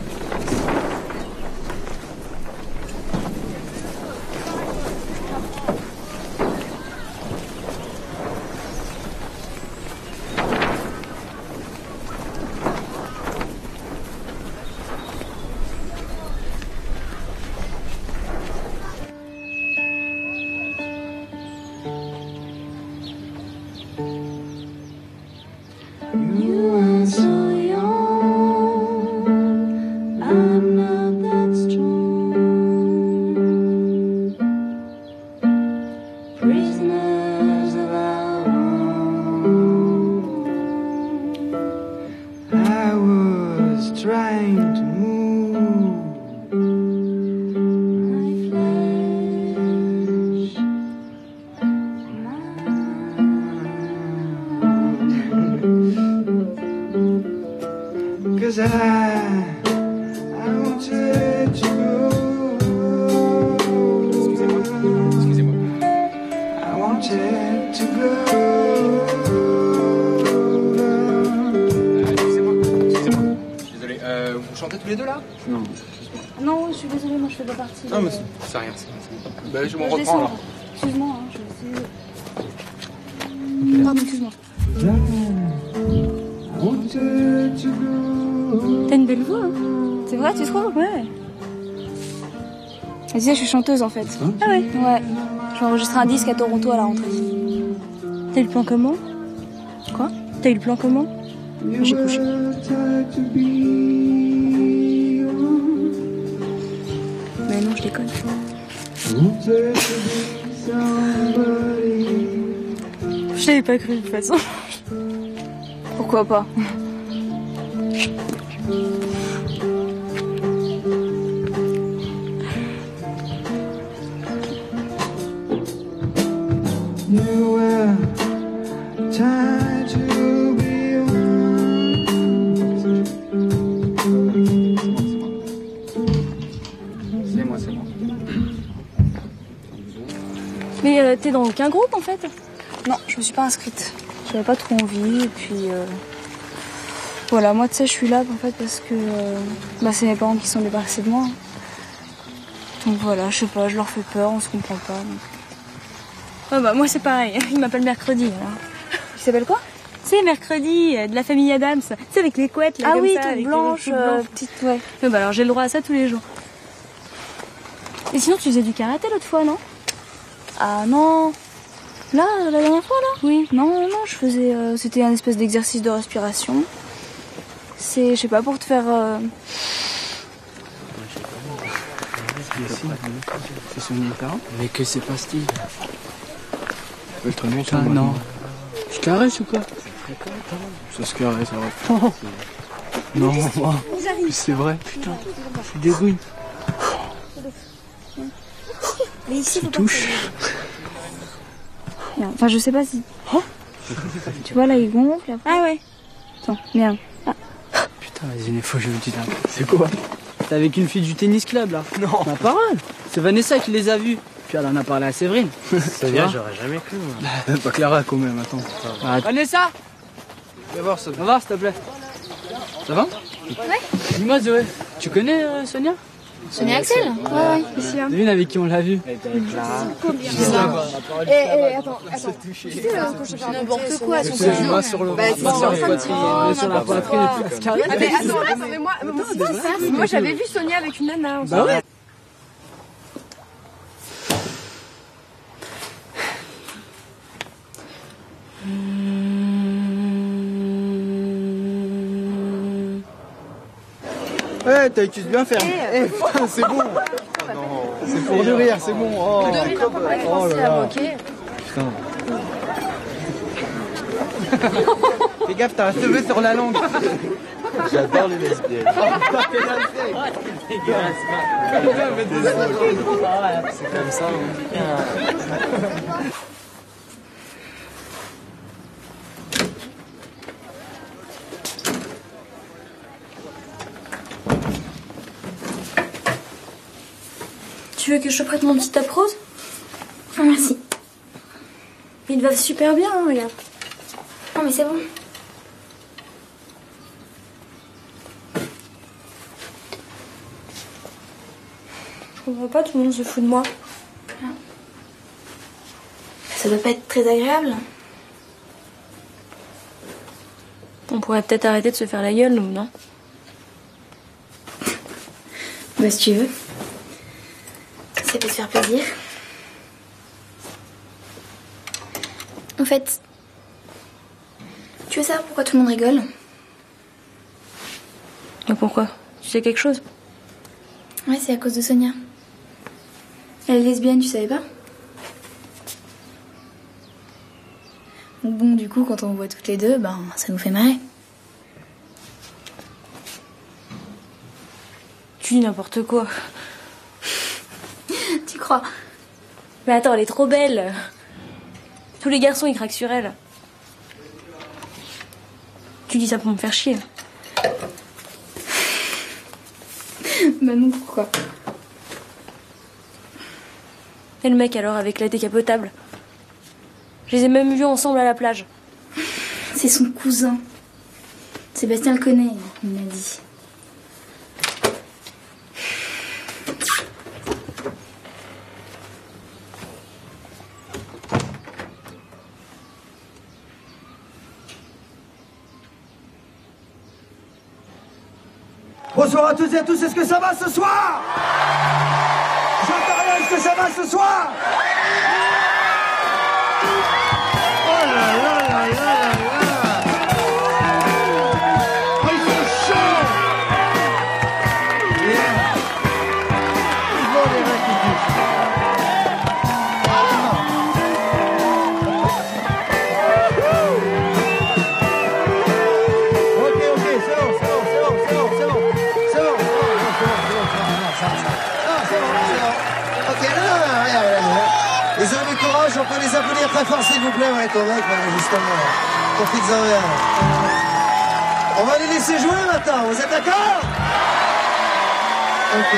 Non, mais c'est rien, c'est rien. Ben, je m'en reprends alors. Excuse-moi, hein, je vais... Pardon, excuse-moi. T'as une belle voix, hein. C'est vrai, tu trouves? Ouais. Tu sais, je suis chanteuse en fait. Ah ouais? Ouais. Je vais enregistrer un disque à Toronto à la rentrée. T'as eu le plan comment? Quoi? T'as eu le plan comment? J'ai couché. Mais non, je déconne. Je t'avais pas cru de toute façon. Pourquoi pas? C'est moi, c'est moi. Mais euh, t'es dans aucun groupe en fait? Non, je me suis pas inscrite. J'avais pas trop envie et puis... Euh... Voilà, moi tu sais, je suis là en fait parce que euh... bah, c'est mes parents qui sont débarrassés de moi. Donc voilà, je sais pas, je leur fais peur, on se comprend pas. Donc... Ouais, bah moi c'est pareil, il m'appelle mercredi. Alors. Il s'appelle quoi? C'est mercredi, euh, de la famille Adams. C'est avec les couettes là. Ah comme oui, ça, toute avec blanche, les euh, blanches. petite, ouais. Ouais, bah alors j'ai le droit à ça tous les jours. Et sinon tu faisais du karaté l'autre fois, non? Ah non. Là, la dernière fois là? Oui. Non, non, non, je faisais... Euh, c'était un espèce d'exercice de respiration. C'est, je sais pas, pour te faire... Euh... C'est Sonia et parents? Mais que c'est pas style. Putain, Ah non. Je caresse ou quoi? Ça se caresse, ça va. Non, moi. C'est vrai, putain. Je dégoûte. Mais ici, Tu touches. Enfin, je sais pas si... Tu vois, là, il gonfle. Après... Ah ouais. Attends, merde. Ah. Putain, vas-y, une fois, je me dis là. C'est quoi? T'es avec une fille du tennis club là? Non. Ma parole. C'est Vanessa qui les a vus. Puis elle en a parlé à Séverine. Ça vient, j'aurais jamais cru. Moi. Pas Clara quand même, attends. Ah, Vanessa! Viens voir, s'il te plaît. Ça va? Ouais. Dis-moi Zoé, tu connais euh, Sonia? Sonia Axel? Ouais, ouais, ici. Hein. Devine avec qui on l'a vu? Bizarre. Et, et attends, attends. Tu sais, quand je fais n'importe quoi, son Moi sur le ventre, sur la poitrine, sur la poitrine et puis Ah mais attends, attends, mais moi, moi j'avais vu Sonia avec une nana. Bah ouais. Eh, t'as accusé bien faire. Eh, c'est bon. C'est Pour de rire, c'est bon. Oh, De rire, on va oh commencer là à là. moquer. Putain. Fais gaffe, t'as un cheveu sur la langue. J'adore les lesbiennes. C'est comme ça. Tu veux que je te prête mon petit top rose? Ah, merci. Il te va super bien, hein, regarde. Non mais c'est bon. Je comprends pas, tout le monde se fout de moi. Ça doit pas être très agréable. On pourrait peut-être arrêter de se faire la gueule, nous, non? Bah si tu veux. Ça peut te faire plaisir. En fait, tu veux savoir pourquoi tout le monde rigole? Et pourquoi? Tu sais quelque chose? Ouais, c'est à cause de Sonia. Elle est lesbienne, tu savais pas? Bon, du coup, quand on voit toutes les deux, ben, ça nous fait marrer. Tu dis n'importe quoi. Tu crois? Mais attends, elle est trop belle. Tous les garçons, ils craquent sur elle. Tu dis ça pour me faire chier. Bah non, pourquoi? Et le mec alors, avec la décapotable. Je les ai même vus ensemble à la plage. C'est son cousin. Sébastien le connaît, il m'a dit. Bonsoir à toutes et à tous, est-ce que ça va ce soir? J'entends rien, est-ce que ça va ce soir? Oh là là là là là là! Oh, ils sont chauds! Yeah. Ils vont les récupérer. Ok, ok, c'est bon, c'est bon, c'est bon, c'est bon, c'est bon. C'est bon, c'est bon, c'est bon, c'est bon, c'est bon. Ok, non, non, non, rien, rien, rien. Les hommes de courage, on peut les applaudir très fort, s'il vous plaît, ouais, ton mec, ouais, justement. Profites-en bien. On va les laisser jouer maintenant, vous êtes d'accord? Ok.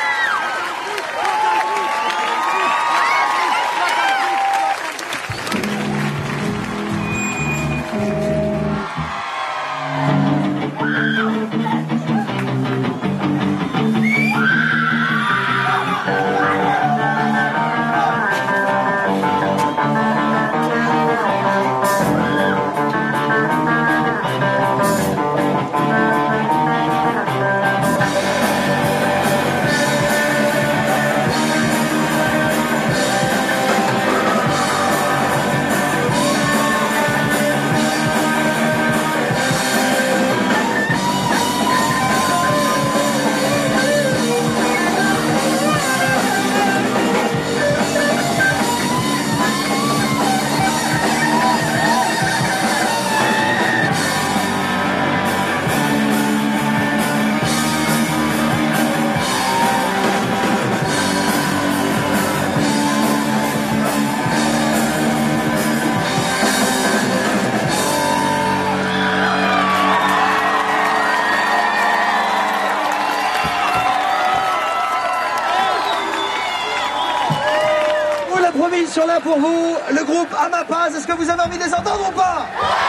Ils sont là pour vous, le groupe Amapaz, est-ce que vous avez envie de les entendre ou pas?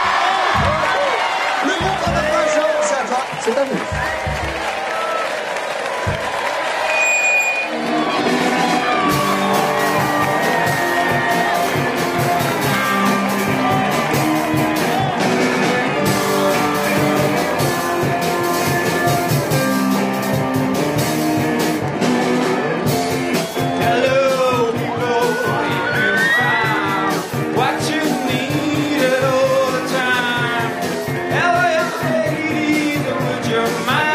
Le groupe Amapaz, Jean, c'est à toi, c'est à vous. Your mind.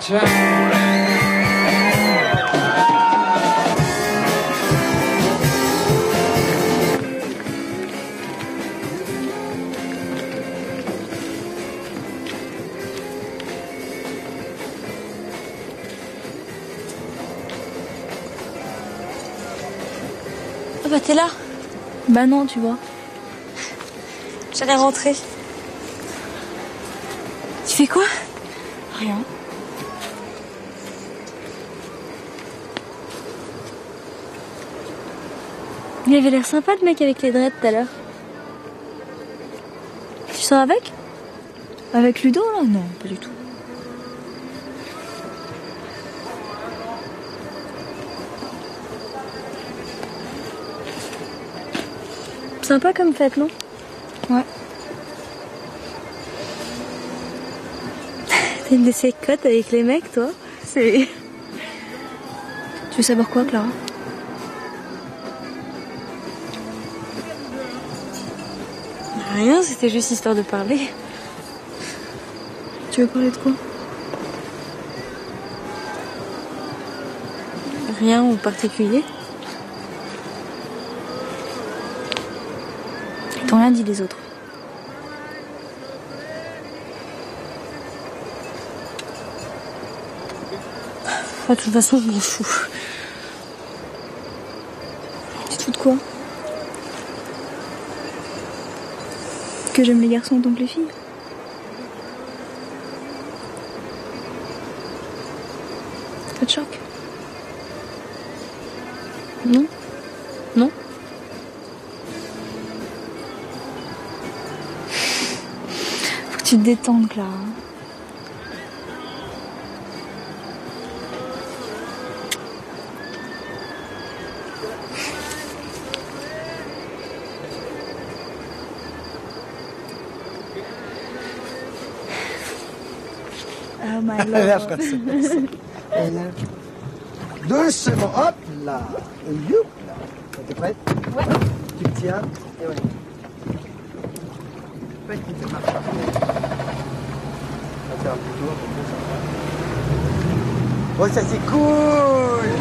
Ah bah t'es là. Bah non, tu vois. J'allais rentrer. Tu fais quoi? Rien. Il avait l'air sympa le mec avec les dreads tout à l'heure. Tu sors avec? Avec Ludo là? Non, pas du tout. Sympa comme fête, non? Ouais. T'aimes des sécottes avec les mecs, toi? C'est... Tu veux savoir quoi, Clara? Rien, c'était juste histoire de parler. Tu veux parler de quoi? Rien en particulier. Ils t'ont rien dit des autres. Enfin, de toute façon, je m'en fous. Tu te fous de quoi? Que j'aime les garçons autant que les filles? Ça te choque? Non? Non? Faut que tu te détendes, Clara. Oh my lord. Là, après, c'est comme ça. Et là, doucement, hop là. Et youp là. T'es prête? Ouais. Tu le tiens et on y va. Petite marche. On va faire un petit tour. Oh, ça c'est cool.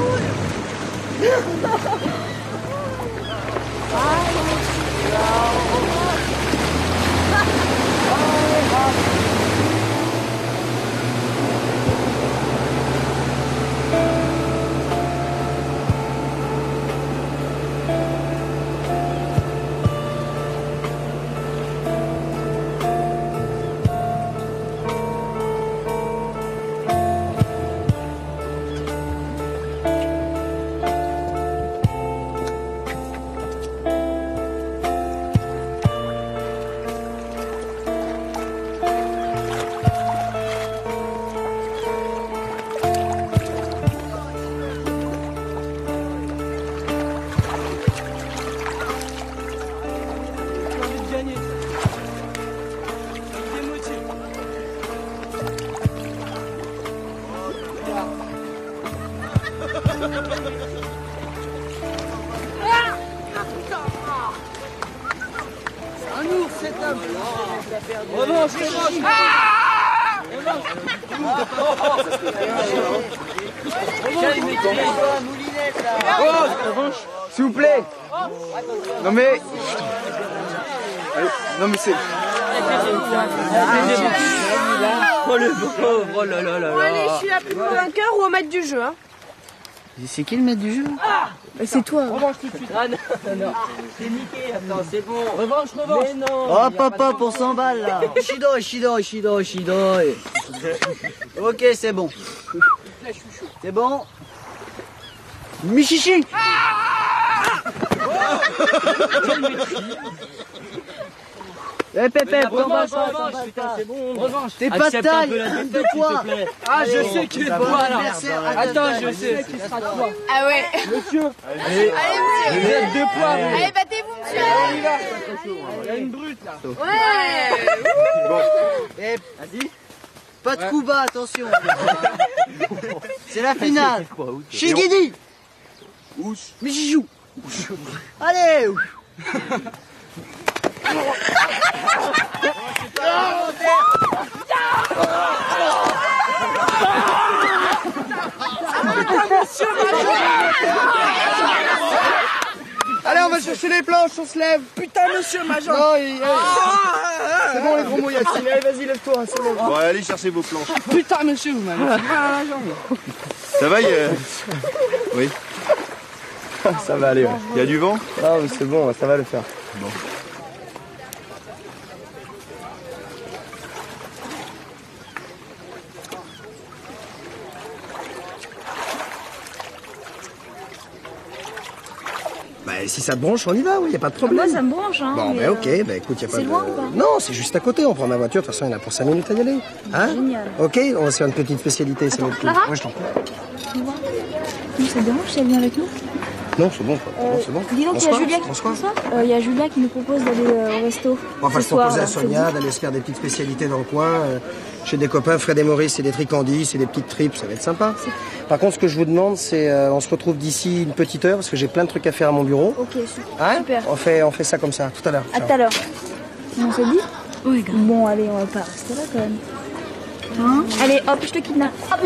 Un ours, cet homme. Revanche, revanche. Ah Revanche, s'il vous plaît. Non mais... Allez, non mais c'est... Oh le pauvre, oh là là là Bon, allez, là. je suis la plus vainqueur ou au maître du jeu, hein. C'est qui le maître du jeu? Ah, c'est toi. Revanche tout de suite. Ah non, non, non. C'est niqué, attends, c'est bon. Revanche, revanche. Mais non. Hop hop hop, on s'emballe là. Ishido, Ishido, Ishido, Ishido. Ok, c'est bon. C'est bon. Michichi. Eh Pépé, revanche, revanche, putain, c'est bon. Revanche. T'es pas de taille, de quoi? Ah, je sais qui est toi là. Attends, je sais. Ah ouais. Monsieur. Allez, monsieur. Vous êtes deux poids. Allez, battez-vous, monsieur. On y va. Il y a une brute là. Ouais. Bon. Eh, vas-y. Pas de coup bas, attention. C'est la finale. Shigidi. Michijou. Allez. Oh, Putain, monsieur Major. Allez, on va chercher les planches, on se lève. Putain, monsieur Major. Non, il... C'est bon, les gros mots, Yacine. Allez, vas-y, lève-toi, c'est bon. Bon, allez chercher vos planches. Putain, monsieur, vous m'avez fait mal à la jambe. Ça va, il y a... Oui. Ça va aller, ouais. Il y a du vent? Non, mais c'est bon, ça va le faire. Bon. Bah, si ça te branche, on y va, oui, y a pas de problème. Ah, moi, ça me branche, hein. Bon, mais, bah, ok, euh, bah, écoute, y a pas c'est de... loin ou pas? Non, c'est juste à côté, on prend ma voiture, de toute façon, il y en a pour cinq minutes à y aller. Hein? Génial. Ok, on va se faire une petite spécialité, c'est notre coup. Clara? Ouais, je t'en prie. Tu vois? Nous, ça te dérange si elle vient avec nous? Non, c'est bon, quoi. Euh, Non, c'est bon. Dis donc, il y a Bonsoir, Julia qui bonsoir. Euh, il y a Julia qui nous propose d'aller euh, au resto. Enfin, ce je soir, proposais à là, Sonia c'est d'aller se faire des petites spécialités dans le coin. euh, chez des copains, Fred et Maurice, c'est des tricandis, c'est des petites tripes, ça va être sympa. Par contre, ce que je vous demande, c'est euh, on se retrouve d'ici une petite heure parce que j'ai plein de trucs à faire à mon bureau. Ok, super. Hein Super. On fait, on fait ça comme ça, tout à l'heure. À Ciao. tout à l'heure. On se dit? Oui, grave. Bon, allez, on va pas rester là quand même. Hein? Allez, hop, je te kidnappe. Hop.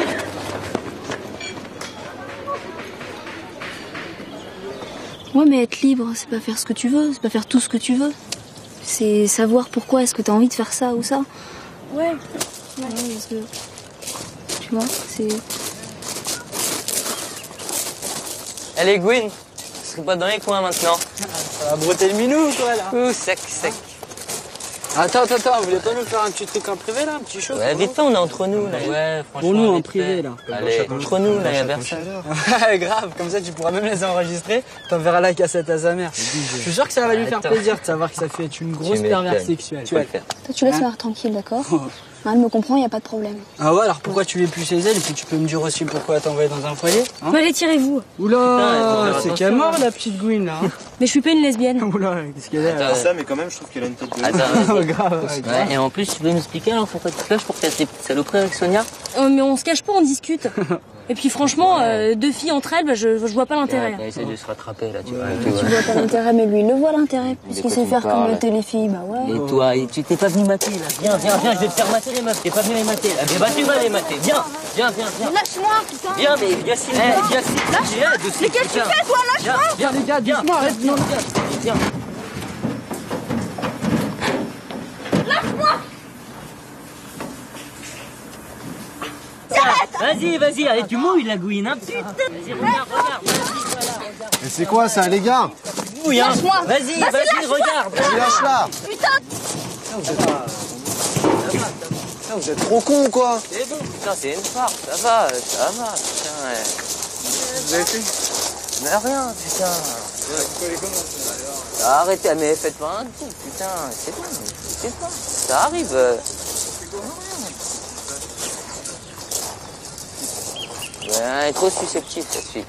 Ouais, mais être libre, c'est pas faire ce que tu veux, c'est pas faire tout ce que tu veux. C'est savoir pourquoi est-ce que t'as envie de faire ça ou ça. Ouais. Ouais, parce que... Tu vois, c'est... Allez, Gwyn, tu serais pas dans les coins maintenant. Ça va broter le minou, quoi, là. Ouh, sec, sec. Attends, attends, attends, vous voulez pas nous faire un petit truc en privé, là, un petit show? Ouais, vite fait, on est entre nous, là. Ouais, franchement. Pour nous, en vite privé, fait. là. Allez, entre nous, là, y'a personne. Ouais, grave, comme ça tu pourras même les enregistrer, t'enverras la cassette à sa mère. Je suis sûr que ça va lui faire Attends. plaisir de savoir que ça fait être une grosse Tu perverse m'étonnes. sexuelle. Tu vas le faire. Toi, tu laisses Hein? ma mère tranquille, d'accord? Elle me comprend, y a pas de problème. Ah ouais, alors pourquoi tu es plus chez elle et puis tu peux me dire aussi pourquoi elle t'a envoyé dans un foyer, hein? Mais allez, tirez-vous. Oula, Putain, c'est attention, qu'elle mort hein. la petite Gwyn là. Hein. Mais je suis pas une lesbienne. Oula, qu'est-ce qu'elle est? Attends, Ça, mais quand même, je trouve qu'elle a une tête de... Attends, Oh, vas-y. grave. Ouais, et en plus, tu peux m'expliquer alors pourquoi tu te lâches pour faire tes petites saloperies avec Sonia? Euh, mais on se cache pas, on discute. Et puis franchement, euh, deux filles entre elles, bah, je, je vois pas l'intérêt. Elle essaie de se rattraper là, tu vois. Tu vois pas l'intérêt, mais lui, il le voit l'intérêt. Parce qu'il quoi sait tu faire parles comme le téléfilm, bah ouais. Et toi, et tu t'es pas venu mater là? Viens, viens, viens, je vais te faire mater les meufs. T'es pas venu les mater là. Mais bah tu vas les mater. Viens, viens, viens, viens. Lâche-moi, putain. Viens, mais Yacine, eh, Yacine, Lâche. de Mais qu'est-ce que tu fais, toi? Viens, Lâche-moi. viens, les gars, viens, doucement, arrête, non. viens. Lâche-moi. Vas-y, vas-y, allez, tu mouilles la Gwyn, hein. Putain. Vas-y, regarde, regarde. Vas-y, voilà, regarde. Mais c'est quoi ça, les gars? Mouille, hein. Lâche-moi. Vas-y, Vas-y, vas-y, lâche-moi. regarde. Vas-y, lâche-la. Putain. Vous êtes trop cons ou quoi? C'est bon, putain, c'est une farce, ça va, ça va, putain. Ouais. Vous avez fait? Mais rien, putain. Arrêtez, mais faites pas un coup, putain, c'est bon, c'est pas, ça arrive. euh. Ouais, elle est trop susceptible, cette fille.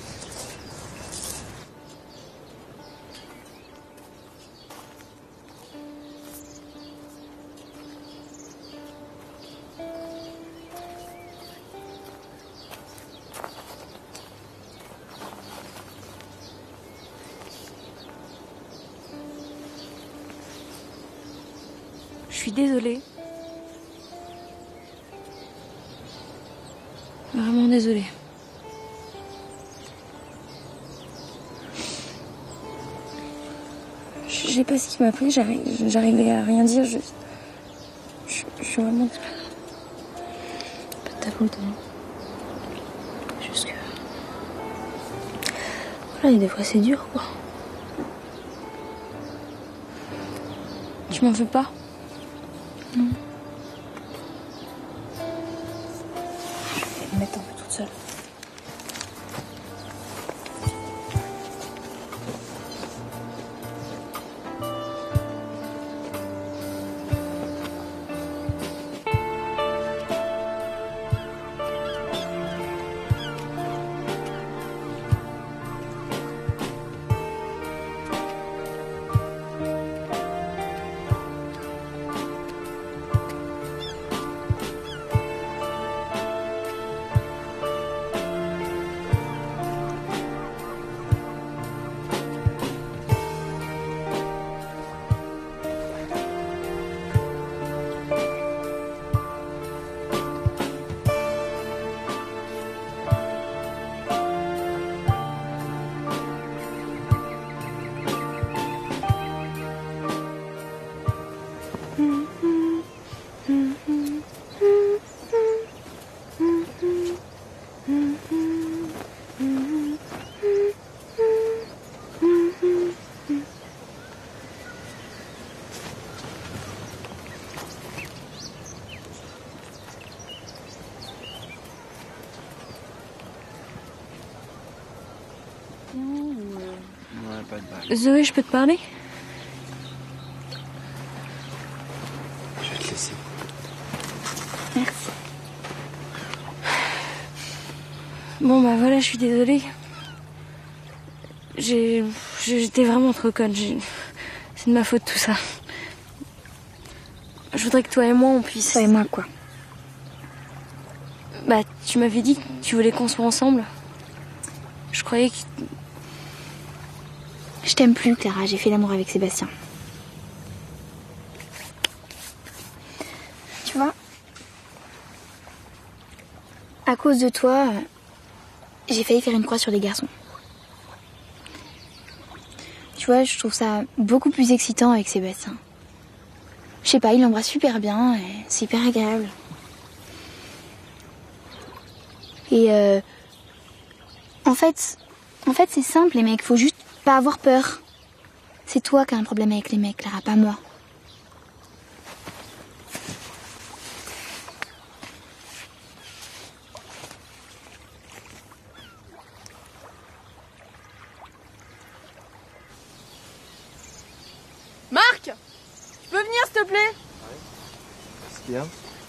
Je suis désolée. Vraiment désolée. Je sais pas ce qui m'a pris, j'arri- j'arrivais à rien dire, je... Je, je suis vraiment désolée. Pas de ta faute, hein. Juste que... Voilà, et des fois c'est dur, quoi. Tu m'en veux pas? Non. Je vais me mettre un peu toute seule. ou... euh, Ouais, pas de balle. Zoé, je peux te parler? Je vais te laisser. Merci. Bon bah voilà, je suis désolée. J'ai... J'étais vraiment trop conne. J'ai- C'est de ma faute tout ça. Je voudrais que toi et moi on puisse... Toi et moi quoi? Bah tu m'avais dit que tu voulais qu'on soit ensemble. Je croyais que... Je t'aime plus, Clara. J'ai fait l'amour avec Sébastien. Tu vois, à cause de toi, euh, j'ai failli faire une croix sur les garçons. Tu vois, je trouve ça beaucoup plus excitant avec Sébastien. Je sais pas, il l'embrasse super bien et c'est hyper agréable. Et euh, en fait, en fait, c'est simple, les mecs. Faut juste pas avoir peur. C'est toi qui as un problème avec les mecs, Clara, pas moi. Marc, tu peux venir s'il te plaît? Qu'est-ce qu'il y a?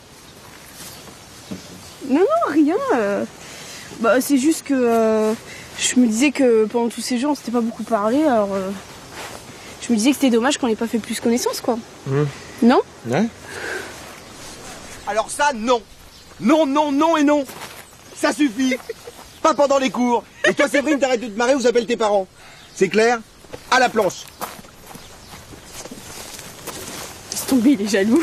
Non, non, rien. euh. Bah, c'est juste que euh, je me disais que pendant tous ces jours, on s'était pas beaucoup parlé, alors euh, je me disais que c'était dommage qu'on n'ait pas fait plus connaissance, quoi. Mmh. Non? Ouais. Alors ça, non. Non, non, non et non. Ça suffit. Pas pendant les cours. Et toi, Séverine, t'arrêtes de te marrer ou j'appelle tes parents. C'est clair? À la planche. Laisse tomber, il est jaloux.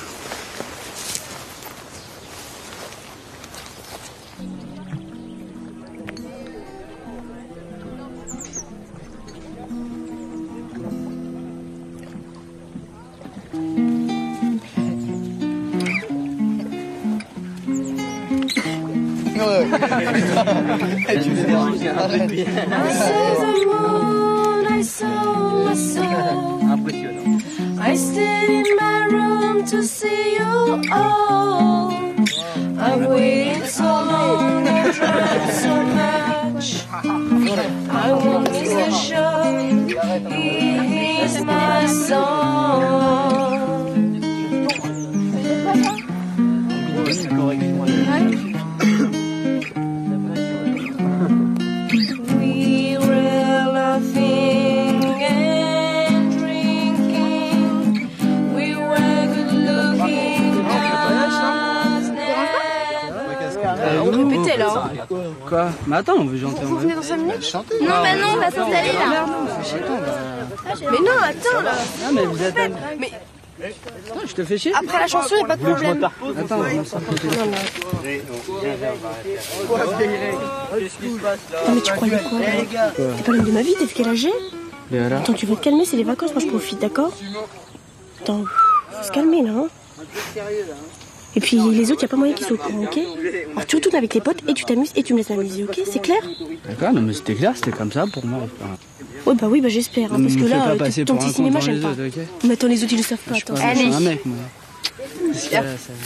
Tu me déranges, arrête bien. Impressionnant. I stayed in my room to see you all. I've waited so long, I tried so much. I won't miss the show. Here's my song. We were laughing and drinking. We were good looking as On répétait là. Quoi? Mais attends, on veut chanter. Vous venez dans cinq minutes? Non, bah non, on va s'installer là. Mais non, attends là. Non, mais vous êtes. Mais Non, je te fais chier. après la chanson, y'a pas de problème. Attends, on s'en fout. Qu'est-ce qui se passe là? Non mais tu croyais quoi là? T'es pas l'homme de ma vie, t'es vu quel âge j'ai? Et alors? Attends, tu vas te calmer, c'est les vacances, moi je profite, d'accord? Attends, faut se calmer là, hein. Et puis les autres, y'a pas moyen qu'ils soient au courant, ok? Alors tu retournes avec les potes et tu t'amuses et tu me laisses m'amuser, ok? C'est clair? D'accord, non, mais c'était clair, c'était comme ça pour moi. Ouais, bah oui, bah j'espère, hein, parce que Me fais là, pas euh, passer ton pour petit un cinéma, con j'aime devant pas. les autres, ok? Mais attends, les autres, ils le savent pas, Je attends. crois que je suis un mec, moi. Allez.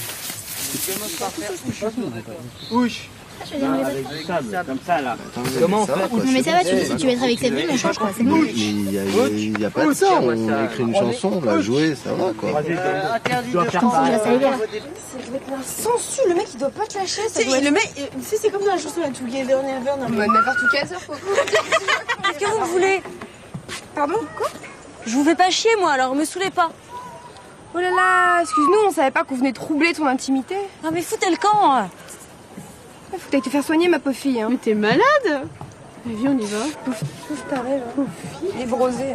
Ouch. Comme ça là. Comment on fait? Non mais ça va, tu dis si tu veux être avec Séverine, on change quoi, c'est bon. Mais il y a, il y a pas de ça, on écrit une chanson, on va jouer, ça va quoi. Interdit de faire C'est le mec sensu, le mec il doit pas te lâcher. Ça doit être... Le mec, tu sais, c'est comme dans la chanson la Together Never. Non, mais Never Together quoi. Qu'est-ce que vous voulez? Pardon? Quoi? Je vous fais pas chier, moi, alors me saoulez pas. Oh là là, excuse-nous, on savait pas qu'on venait troubler ton intimité. Ah mais foutez le camp. Faut que t'ailles te faire soigner, ma pauvre fille. Hein. Mais t'es malade? Mais viens, on y va. Pauvre taré, là. Pauvre fille. Elle est brosée.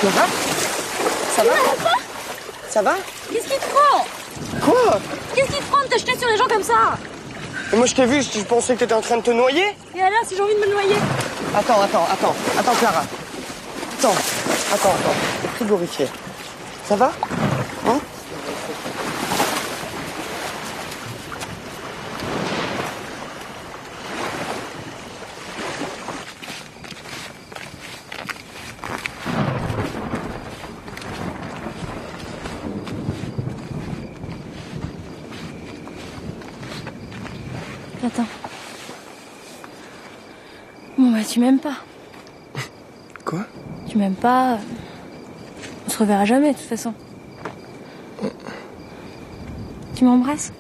Clara? Ça va? Ça va? Qu'est-ce qui te prend? Quoi? Qu'est-ce qui te prend de te jeter sur les gens comme ça? Et moi je t'ai vu, je je pensais que t'étais en train de te noyer. Et alors, si j'ai envie de me noyer? Attends, attends, attends, attends Clara. Attends, attends, attends. Le frigorifier. Ça va? Hein? Attends. Bon bah tu m'aimes pas. Quoi? Tu m'aimes pas. On se reverra jamais de toute façon. Tu m'embrasses?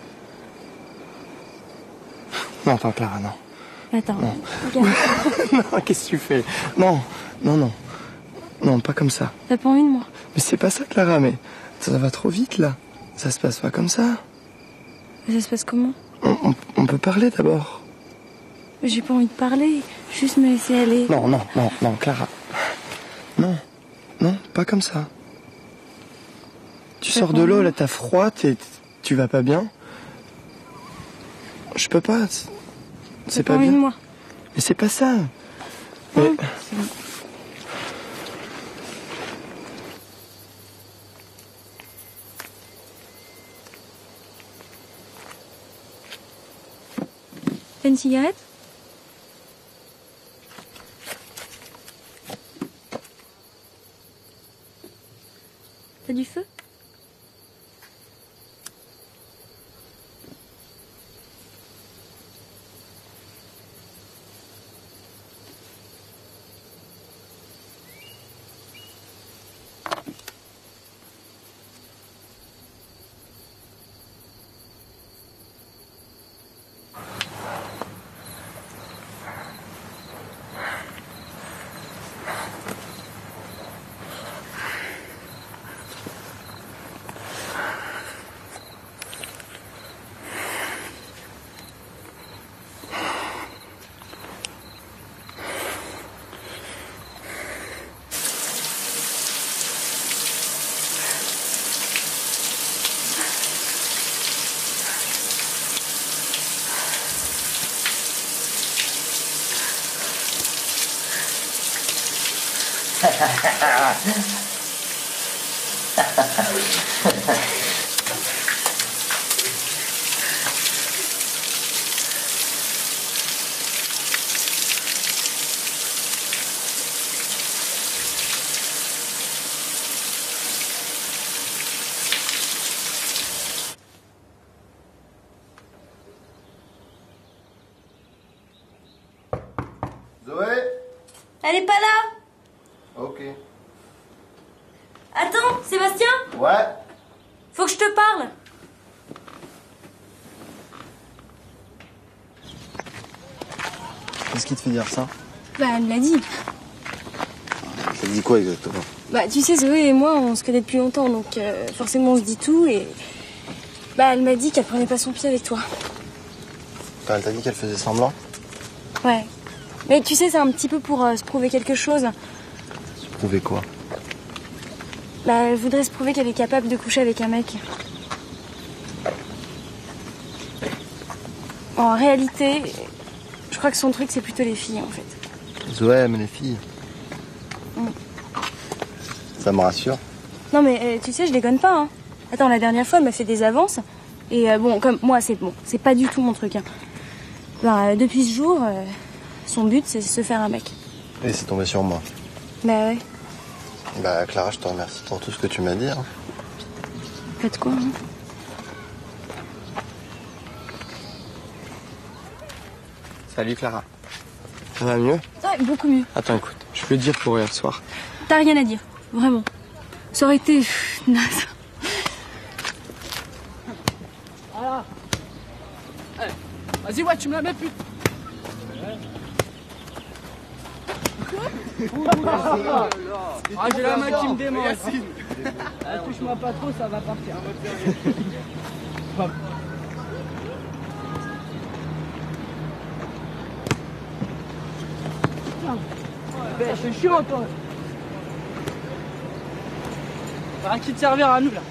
Non, attends Clara, non. Attends. Non. Regarde. Non, qu'est-ce que tu fais? Non, non, non. Non, pas comme ça. T'as pas envie de moi? Mais c'est pas ça Clara, mais ça va trop vite là. Ça se passe pas comme ça. Ça se passe comment? On, on, on peut parler d'abord. J'ai pas envie de parler. Juste me laisser aller. Non, non, non, non, Clara. Non, non, pas comme ça. Tu sors de l'eau, là, t'as froid, t'es, tu vas pas bien. Je peux pas. C'est pas, pas envie bien. de moi. Mais c'est pas ça. Mais... Non, c'est bon. T'as une cigarette? T'as du feu? Zoé? Elle est pas là. Ok. Attends, Sébastien? Ouais. Faut que je te parle. Qu'est-ce qui te fait dire ça? Bah, elle me l'a dit. Ça te dit quoi exactement? Bah, tu sais, Zoé et moi, on se connaît depuis longtemps, donc euh, forcément, on se dit tout et... Bah, elle m'a dit qu'elle prenait pas son pied avec toi. Enfin, elle t'a dit qu'elle faisait semblant? Ouais. Mais tu sais, c'est un petit peu pour euh, se prouver quelque chose. Tu prouvais quoi? Bah, elle voudrait se prouver qu'elle est capable de coucher avec un mec. En réalité, je crois que son truc, c'est plutôt les filles, en fait. Zoé aime les filles. Mm. Ça me rassure. Non, mais euh, tu sais, je déconne pas, hein. Attends, la dernière fois, elle m'a fait des avances. Et euh, bon, comme moi, c'est bon, c'est pas du tout mon truc, hein. Bah, euh, depuis ce jour, euh, son but, c'est se faire un mec. Et c'est tombé sur moi. Bah ouais. Bah Clara, je te remercie pour tout ce que tu m'as dit. Hein. Pas de quoi, hein. Salut Clara. Ça va mieux? Ouais, beaucoup mieux. Attends, écoute, je peux te dire pour hier soir. T'as rien à dire, vraiment. Ça aurait été pff, naze. Voilà. Allez, vas-y, ouais, tu me la mets plus. Ah, j'ai la main qui me démange. Ah, touche-moi pas trop, ça va partir. Ben, c'est chiant, toi. Arrêtez de servir à nous là.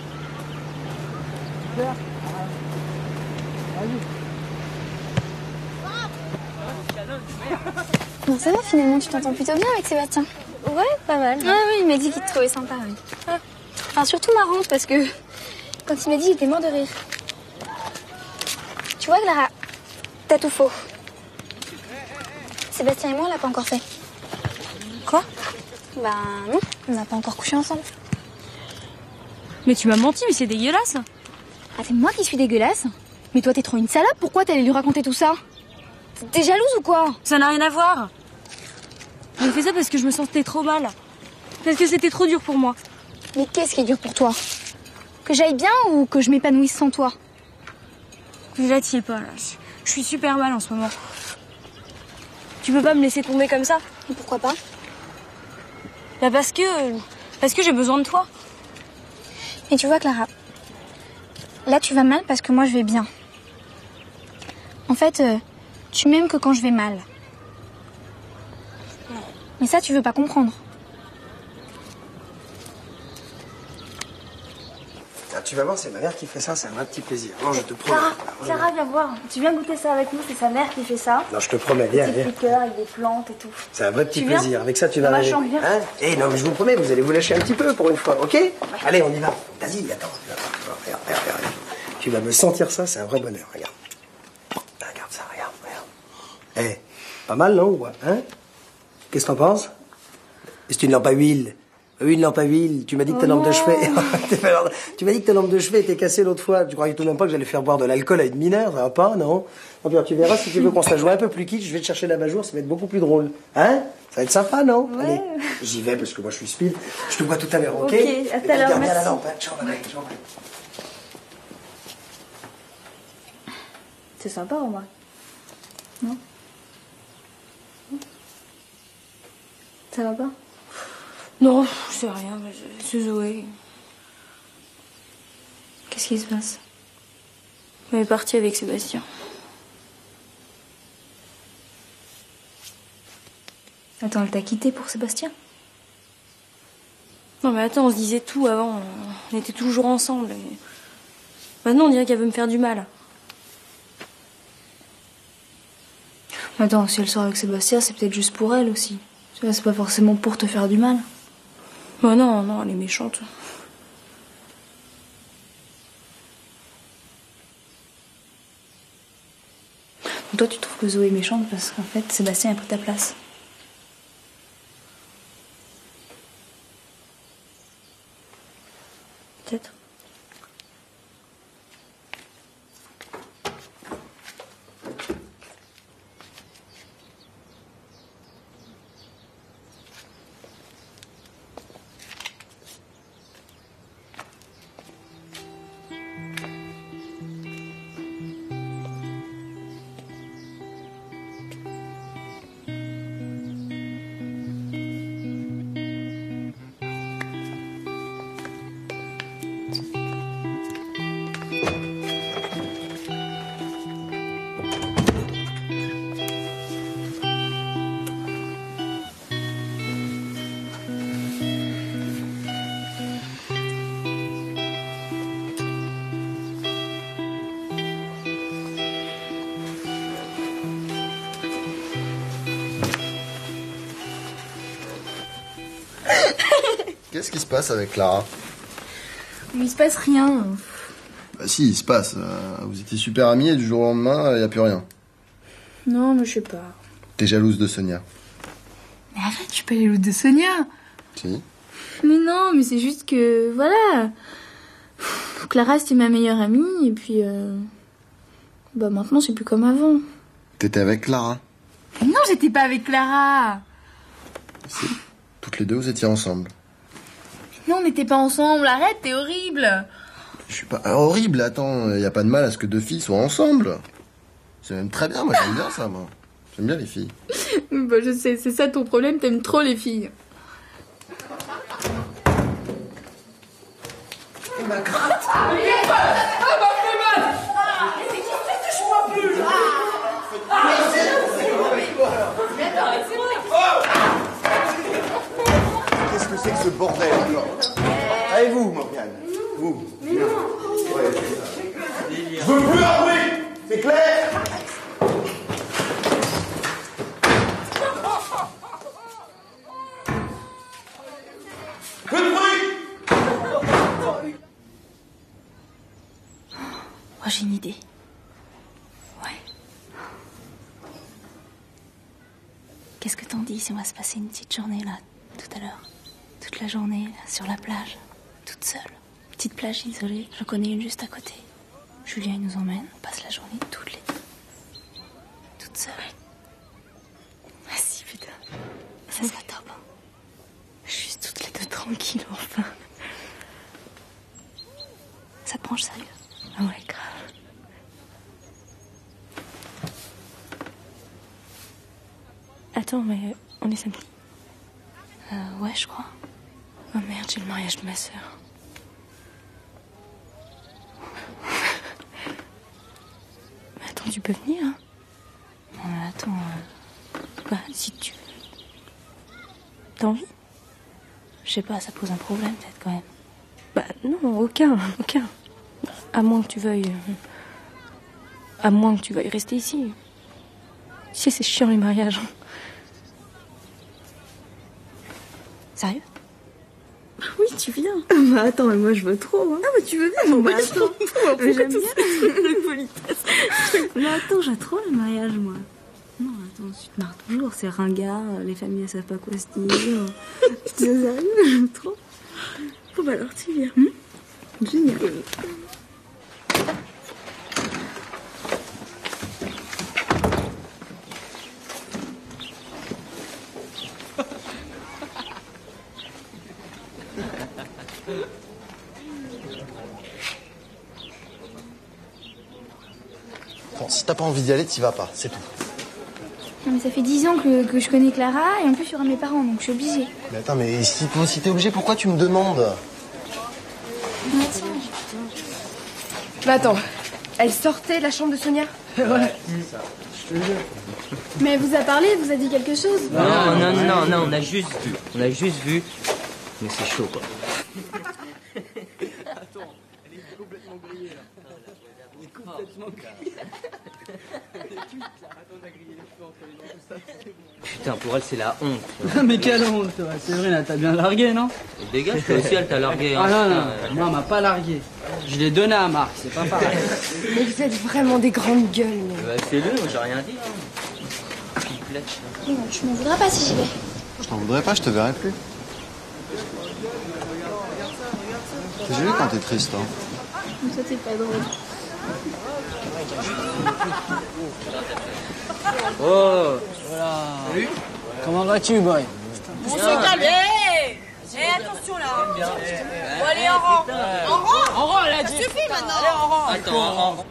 Bon, ça va finalement, tu t'entends plutôt bien avec Sébastien. Ouais, pas mal. Ah oui, il m'a dit qu'il te trouvait sympa, oui. Ah. Enfin, surtout marrante parce que quand il m'a dit, j'étais mort de rire. Tu vois, Clara, t'as tout faux. Sébastien et moi, on l'a pas encore fait. Quoi? Bah non, on n'a pas encore couché ensemble. Mais tu m'as menti, mais c'est dégueulasse. Ah, c'est moi qui suis dégueulasse? Mais toi, t'es trop une salope, pourquoi t'allais lui raconter tout ça? T'es jalouse ou quoi? Ça n'a rien à voir. J'ai fait ça parce que je me sentais trop mal. Parce que c'était trop dur pour moi. Mais qu'est-ce qui est dur pour toi? Que j'aille bien ou que je m'épanouisse sans toi? Déjà, t'y es pas, là. Je suis super mal en ce moment. Tu peux pas me laisser tomber comme ça? Et pourquoi pas? Bah parce que... Parce que j'ai besoin de toi. Mais tu vois, Clara, là, tu vas mal parce que moi, je vais bien. En fait, euh, tu m'aimes que quand je vais mal. Mais ça, tu veux pas comprendre. Ah, tu vas voir, c'est ma mère qui fait ça, c'est un vrai petit plaisir. Non, je te promets. Clara, Clara, viens voir. Tu viens goûter ça avec nous, c'est sa mère qui fait ça. Non, je te promets, viens, Des viens. petits cœurs avec des plantes et tout. C'est un vrai petit Tu viens plaisir. Avec ça, tu Dans vas ma rêver. chambre, viens. Hein? Eh non, mais je vous promets, vous allez vous lâcher un petit peu pour une fois, ok? Allez, on y va. Vas-y, attends. Regarde, regarde, regarde. Tu vas me sentir ça, c'est un vrai bonheur. Regarde. Regarde ça, regarde, regarde. Eh, pas mal, non? Hein? Qu'est-ce que t'en penses? C'est une lampe à huile. Oui, une lampe à huile. Tu m'as dit que ta Oh lampe de non. chevet... tu m'as dit que ta lampe de chevet était cassée l'autre fois. Tu croyais tout de même pas que j'allais faire boire de l'alcool à une mineure? Ça va pas, non? Non, puis alors, tu verras, si tu veux qu'on se la joue un peu plus kitsch, je vais te chercher l'abat-jour, ça va être beaucoup plus drôle. Hein? Ça va être sympa, non? Ouais. Allez, j'y vais parce que moi je suis speed. Je te vois tout à l'heure, ok? Ok, à tout à Et puis, l'heure, garde bien la merci. lampe, hein. Ciao, bye, ciao, bye. C'est sympa, en vrai. Non? Ça va pas? Non, c'est rien, mais je- c'est Zoé. Qu'est-ce qui se passe? Elle est partie avec Sébastien. Attends, elle t'a quitté pour Sébastien? Non mais attends, on se disait tout avant. On était toujours ensemble. et Maintenant, on dirait qu'elle veut me faire du mal. Attends, si elle sort avec Sébastien, c'est peut-être juste pour elle aussi. Tu vois, c'est pas forcément pour te faire du mal. Bah non, non, elle est méchante. Donc toi, tu trouves que Zoé est méchante parce qu'en fait, Sébastien a pris ta place. Peut-être. Qu'est-ce qui se passe avec Clara? Mais il se passe rien. Bah si, il se passe. Euh, vous étiez super amis et du jour au lendemain, il n'y a plus rien. Non, mais je sais pas. T'es jalouse de Sonia? Mais arrête, je suis pas jalouse de Sonia. Si. Mais non, mais c'est juste que, voilà. Clara, c'était ma meilleure amie, et puis... Euh... Bah maintenant, c'est plus comme avant. T'étais avec Clara? Mais non, j'étais pas avec Clara. Si. Toutes les deux, vous étiez ensemble. Non, on n'était pas ensemble, arrête, t'es horrible. Je suis pas ah, horrible, attends, il n'y a pas de mal à ce que deux filles soient ensemble. C'est même très bien, moi j'aime bien ça, moi. J'aime bien les filles. Bah je sais, c'est ça ton problème, t'aimes trop les filles. Il m'a gratte. Ah, m'a fait mal. Ah, mais qu'est-ce que je vois plus? Ah, ah, c'est Mais attends, c'est vrai. Qu'est-ce que c'est que ce bordel encore? Allez, vous, Morgane. Vous. Mais non. Ouais, je veux plus avouer. C'est clair? Peu de bruit. Oh, j'ai une idée. Ouais. Qu'est-ce que t'en dis si on va se passer une petite journée là, tout à l'heure? Toute la journée, là, sur la plage, toute seule. Petite plage isolée, j'en connais une juste à côté. Julien, il nous emmène, on passe la journée toutes les deux. Toute seule. Ah si, putain. Ça serait top. Hein. Juste toutes les deux tranquilles, enfin. Ça te branche sérieux? Ah ouais, grave. Attends, mais on est samedi? Euh, ouais, je crois. Oh merde, j'ai le mariage de ma sœur. Mais attends, tu peux venir, hein? Non, mais attends, euh... bah, si tu veux. T'as envie? Je sais pas, ça pose un problème, peut-être, quand même. Bah, non, aucun, aucun. À moins que tu veuilles... euh, À moins que tu veuilles rester ici. Tu sais, c'est chiant, les mariages. Sérieux? Oui, tu viens. Bah attends, mais moi je veux trop. Hein. Ah bah tu veux bien. Bah attends, mais j'aime bien la politesse. Mais attends, j'ai trop le mariage, moi. Non, attends, tu te marres toujours, c'est ringard, les familles elles savent pas quoi se dire. C'est sérieux, j'aime trop. Bon bah alors tu viens. Hmm, génial. Bon, si t'as pas envie d'y aller, t'y vas pas, c'est tout. Non mais ça fait dix ans que, que je connais Clara et en plus il y aura mes parents donc je suis obligée. Mais attends, mais si, si t'es obligé, pourquoi tu me demandes? Bah attends, elle sortait de la chambre de Sonia? Ouais. Mais elle vous a parlé, elle vous a dit quelque chose? Non, non, non, non, on a juste vu. On a juste vu. Mais c'est chaud, quoi. Attends, elle est complètement grillée là. Elle est complètement grillée. Elle est cuite là. Attends, on a grillé les cheveux entre les dents, tout ça. Putain, pour elle, c'est la honte. Mais quelle honte, ouais. Séverine, elle t'a bien largué, non? Dégage, toi aussi, elle t'a largué. Hein. Ah non, non, moi, elle m'a pas largué. Je l'ai donné à Marc, c'est pas pareil. Mais vous êtes vraiment des grandes gueules. Mais... Bah, c'est-le, j'ai rien dit. Hein. Qui plaît. Non, tu m'en voudras pas si j'y vais. Je t'en voudrais pas, je te verrai plus. J'ai vu quand t'es triste, hein. Ça c'est pas drôle. Oh, voilà. Salut. Comment vas-tu, boy? On se calme. Hé hey, attention là. Bon, allez, en rang. En rang. En rang, elle a dit. Ça suffit maintenant. Allez, en rang. Attends, en rang.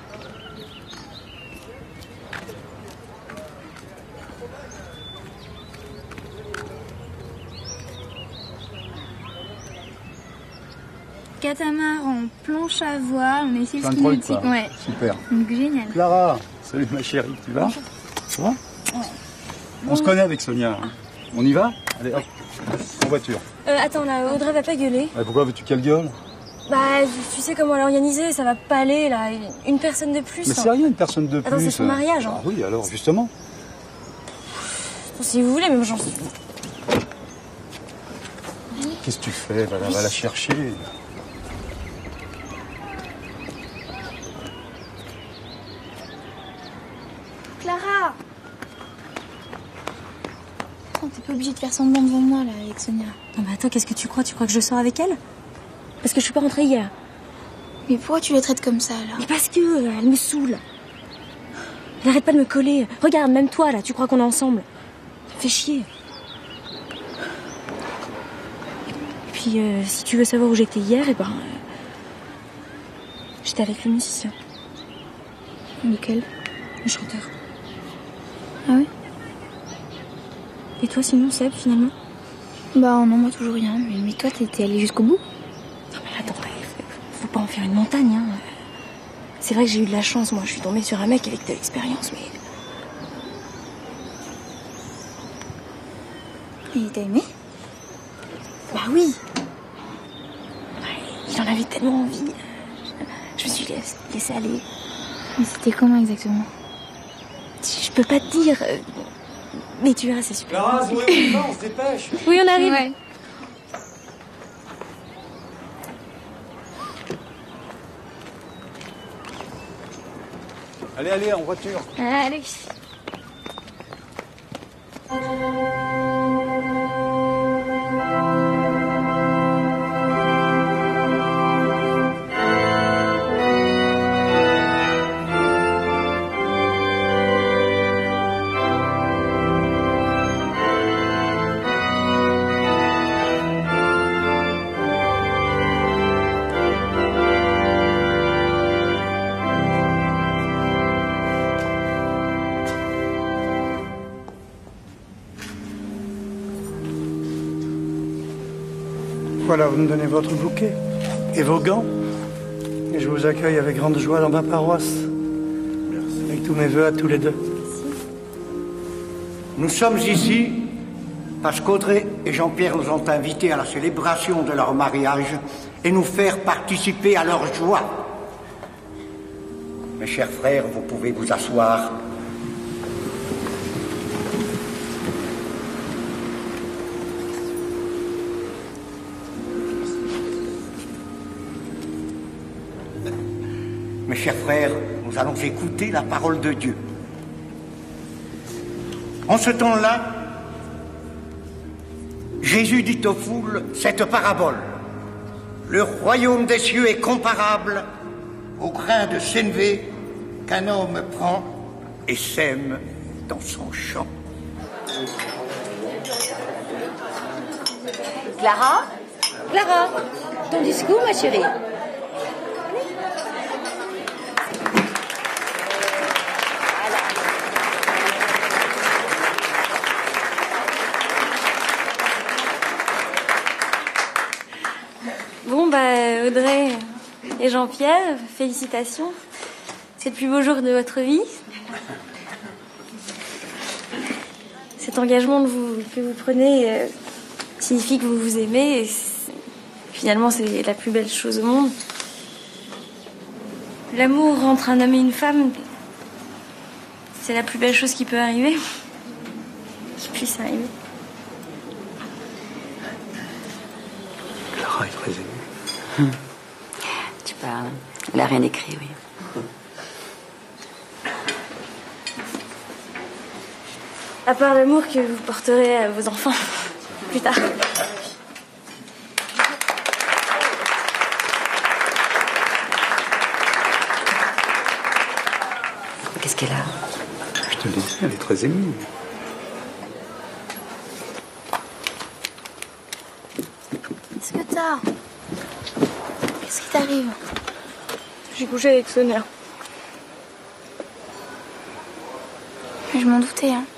Catamaran, planche à voile, on a essayé Plein le de ski trucs, nautique. quoi. Ouais. Super. Donc génial. Clara, salut ma chérie, tu vas? Ça va? Ouais. On se connaît avec Sonia. Hein. On y va? Allez, hop, en voiture. Euh, attends, là, Audrey va pas gueuler. Ouais, pourquoi veux-tu qu'elle gueule? Bah, tu sais comment elle est organisée, ça va pas aller, là. Une personne de plus. Mais c'est rien, une personne de plus. Attends, c'est son mariage, hein. Ah oui, alors, justement. Bon, si vous voulez, mais moi j'en suis. Qu'est-ce que tu fais? Va, va la chercher. Clara! Attends, t'es pas obligée de faire semblant devant moi, là, avec Sonia. Non, mais attends, qu'est-ce que tu crois? Tu crois que je sors avec elle? Parce que je suis pas rentrée hier. Mais pourquoi tu la traites comme ça, là? Mais parce que, euh, elle me saoule. Elle arrête pas de me coller. Regarde, même toi, là, tu crois qu'on est ensemble. Ça me fait chier. Et puis, euh, si tu veux savoir où j'étais hier, eh ben... euh, j'étais avec le musicien. Lequel? Le chanteur. Ah oui? Et toi, sinon, Seb, finalement? Bah non, moi toujours rien. Mais, mais toi, t'es allé jusqu'au bout? Non, mais attends, faut pas en faire une montagne, hein. C'est vrai que j'ai eu de la chance, moi. Je suis tombée sur un mec avec de l'expérience, mais... Et t'as aimé? Bah oui. j'en avais tellement envie. Je, je me suis laissée, laissée aller. Mais c'était comment exactement? Je peux pas te dire. euh, Mais tu verras, c'est super. Clara, Zoé, on se dépêche. Oui, on arrive. Ouais. Allez, allez, en voiture. Allez. Voilà, vous me donnez votre bouquet et vos gants. Et je vous accueille avec grande joie dans ma paroisse. Avec tous mes voeux à tous les deux. Nous sommes ici parce qu'Audrey et Jean-Pierre nous ont invités à la célébration de leur mariage et nous faire participer à leur joie. Mes chers frères, vous pouvez vous asseoir. Mes chers frères, nous allons écouter la parole de Dieu. En ce temps-là, Jésus dit aux foules cette parabole. Le royaume des cieux est comparable au grain de sénévé qu'un homme prend et sème dans son champ. Clara? Clara, ton discours, ma chérie? Bon, bah, Audrey et Jean-Pierre, félicitations. C'est le plus beau jour de votre vie. Cet engagement que vous, que vous prenez euh, signifie que vous vous aimez. Et c'est- finalement, c'est la plus belle chose au monde. L'amour entre un homme et une femme, c'est la plus belle chose qui peut arriver. Qui puisse arriver. Clara est très émue. Tu parles. Elle a rien écrit, oui. À part l'amour que vous porterez à vos enfants plus tard. Qu'est-ce qu'elle a? Je te le dis, elle est très émue. Qu'est-ce que t'as? Qu'est-ce qui t'arrive? J'ai couché avec Sonia. Je m'en doutais, hein.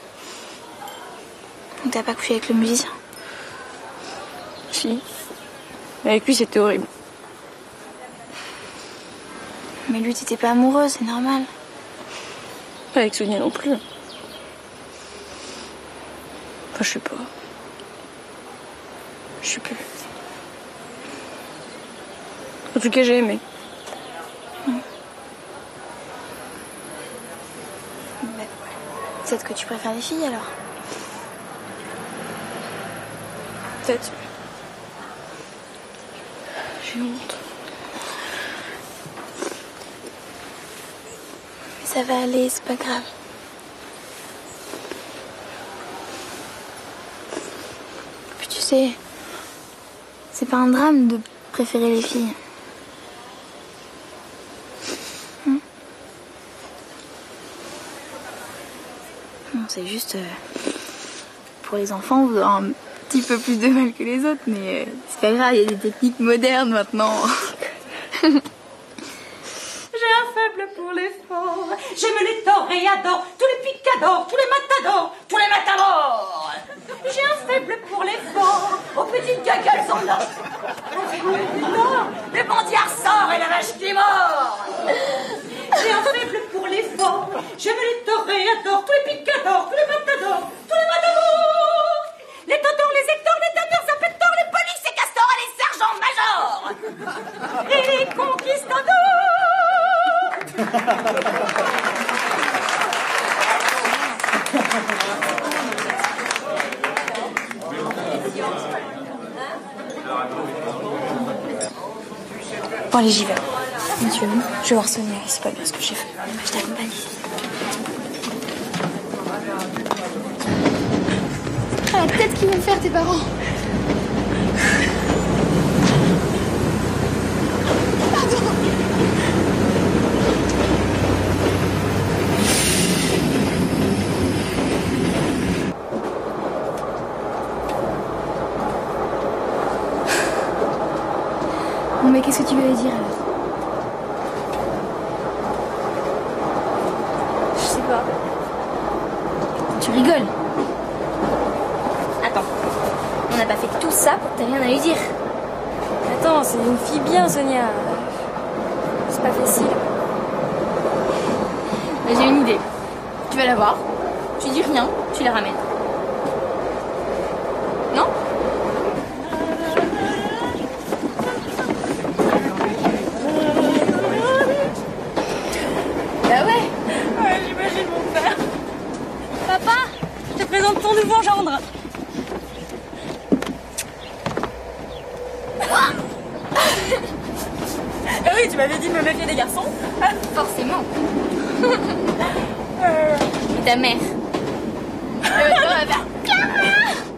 Donc t'as pas couché avec le musicien? Si. Avec lui, c'était horrible. Mais lui, t'étais pas amoureuse, c'est normal. Pas avec Sonia non plus. Enfin, je sais pas. Je sais plus. En tout cas, j'ai aimé. Bah, peut-être que tu préfères les filles, alors. Peut-être. J'ai honte. Mais ça va aller, c'est pas grave. Puis tu sais, c'est pas un drame de préférer les filles. Hmm. Non, c'est juste... euh, pour les enfants, vous aurez un petit peu plus de mal que les autres, mais euh, c'est pas grave, il y a des techniques modernes maintenant. J'ai un faible pour les forts. J'aime les toréadors, tous les picadors, tous les matadors, tous les matadors. J'ai un faible pour les forts, aux petites gagales en or. Les bandits ressort et la vache qui mord. J'ai un faible pour les forts. J'aime les toréadors, tous les picadors, tous les matadors, tous les matadors. Les totors, les hectors, les tateurs, les pétors, les polices, les castors et les sergents majors. Bon, allez, j'y vais. Tu veux, je vais voir Sonia, c'est pas bien ce que j'ai fait. Je t'accompagne. Ah, la tête qu'ils vont faire tes parents. Bon, mais qu'est-ce que tu veux dire alors? Je sais pas. Tu rigoles? Attends. On n'a pas fait tout ça pour que t'aies rien à lui dire. Attends, c'est une fille bien, Sonia. C'est pas facile. Mais j'ai une idée. Tu vas la voir, tu dis rien, tu la ramènes. Non? Bah ouais. Ouais, j'imagine mon père. Papa, je te présente ton nouveau gendre. Ah oui, tu m'avais dit de me méfier des garçons. Forcément. Et ta mère? Euh, toi, elle va faire...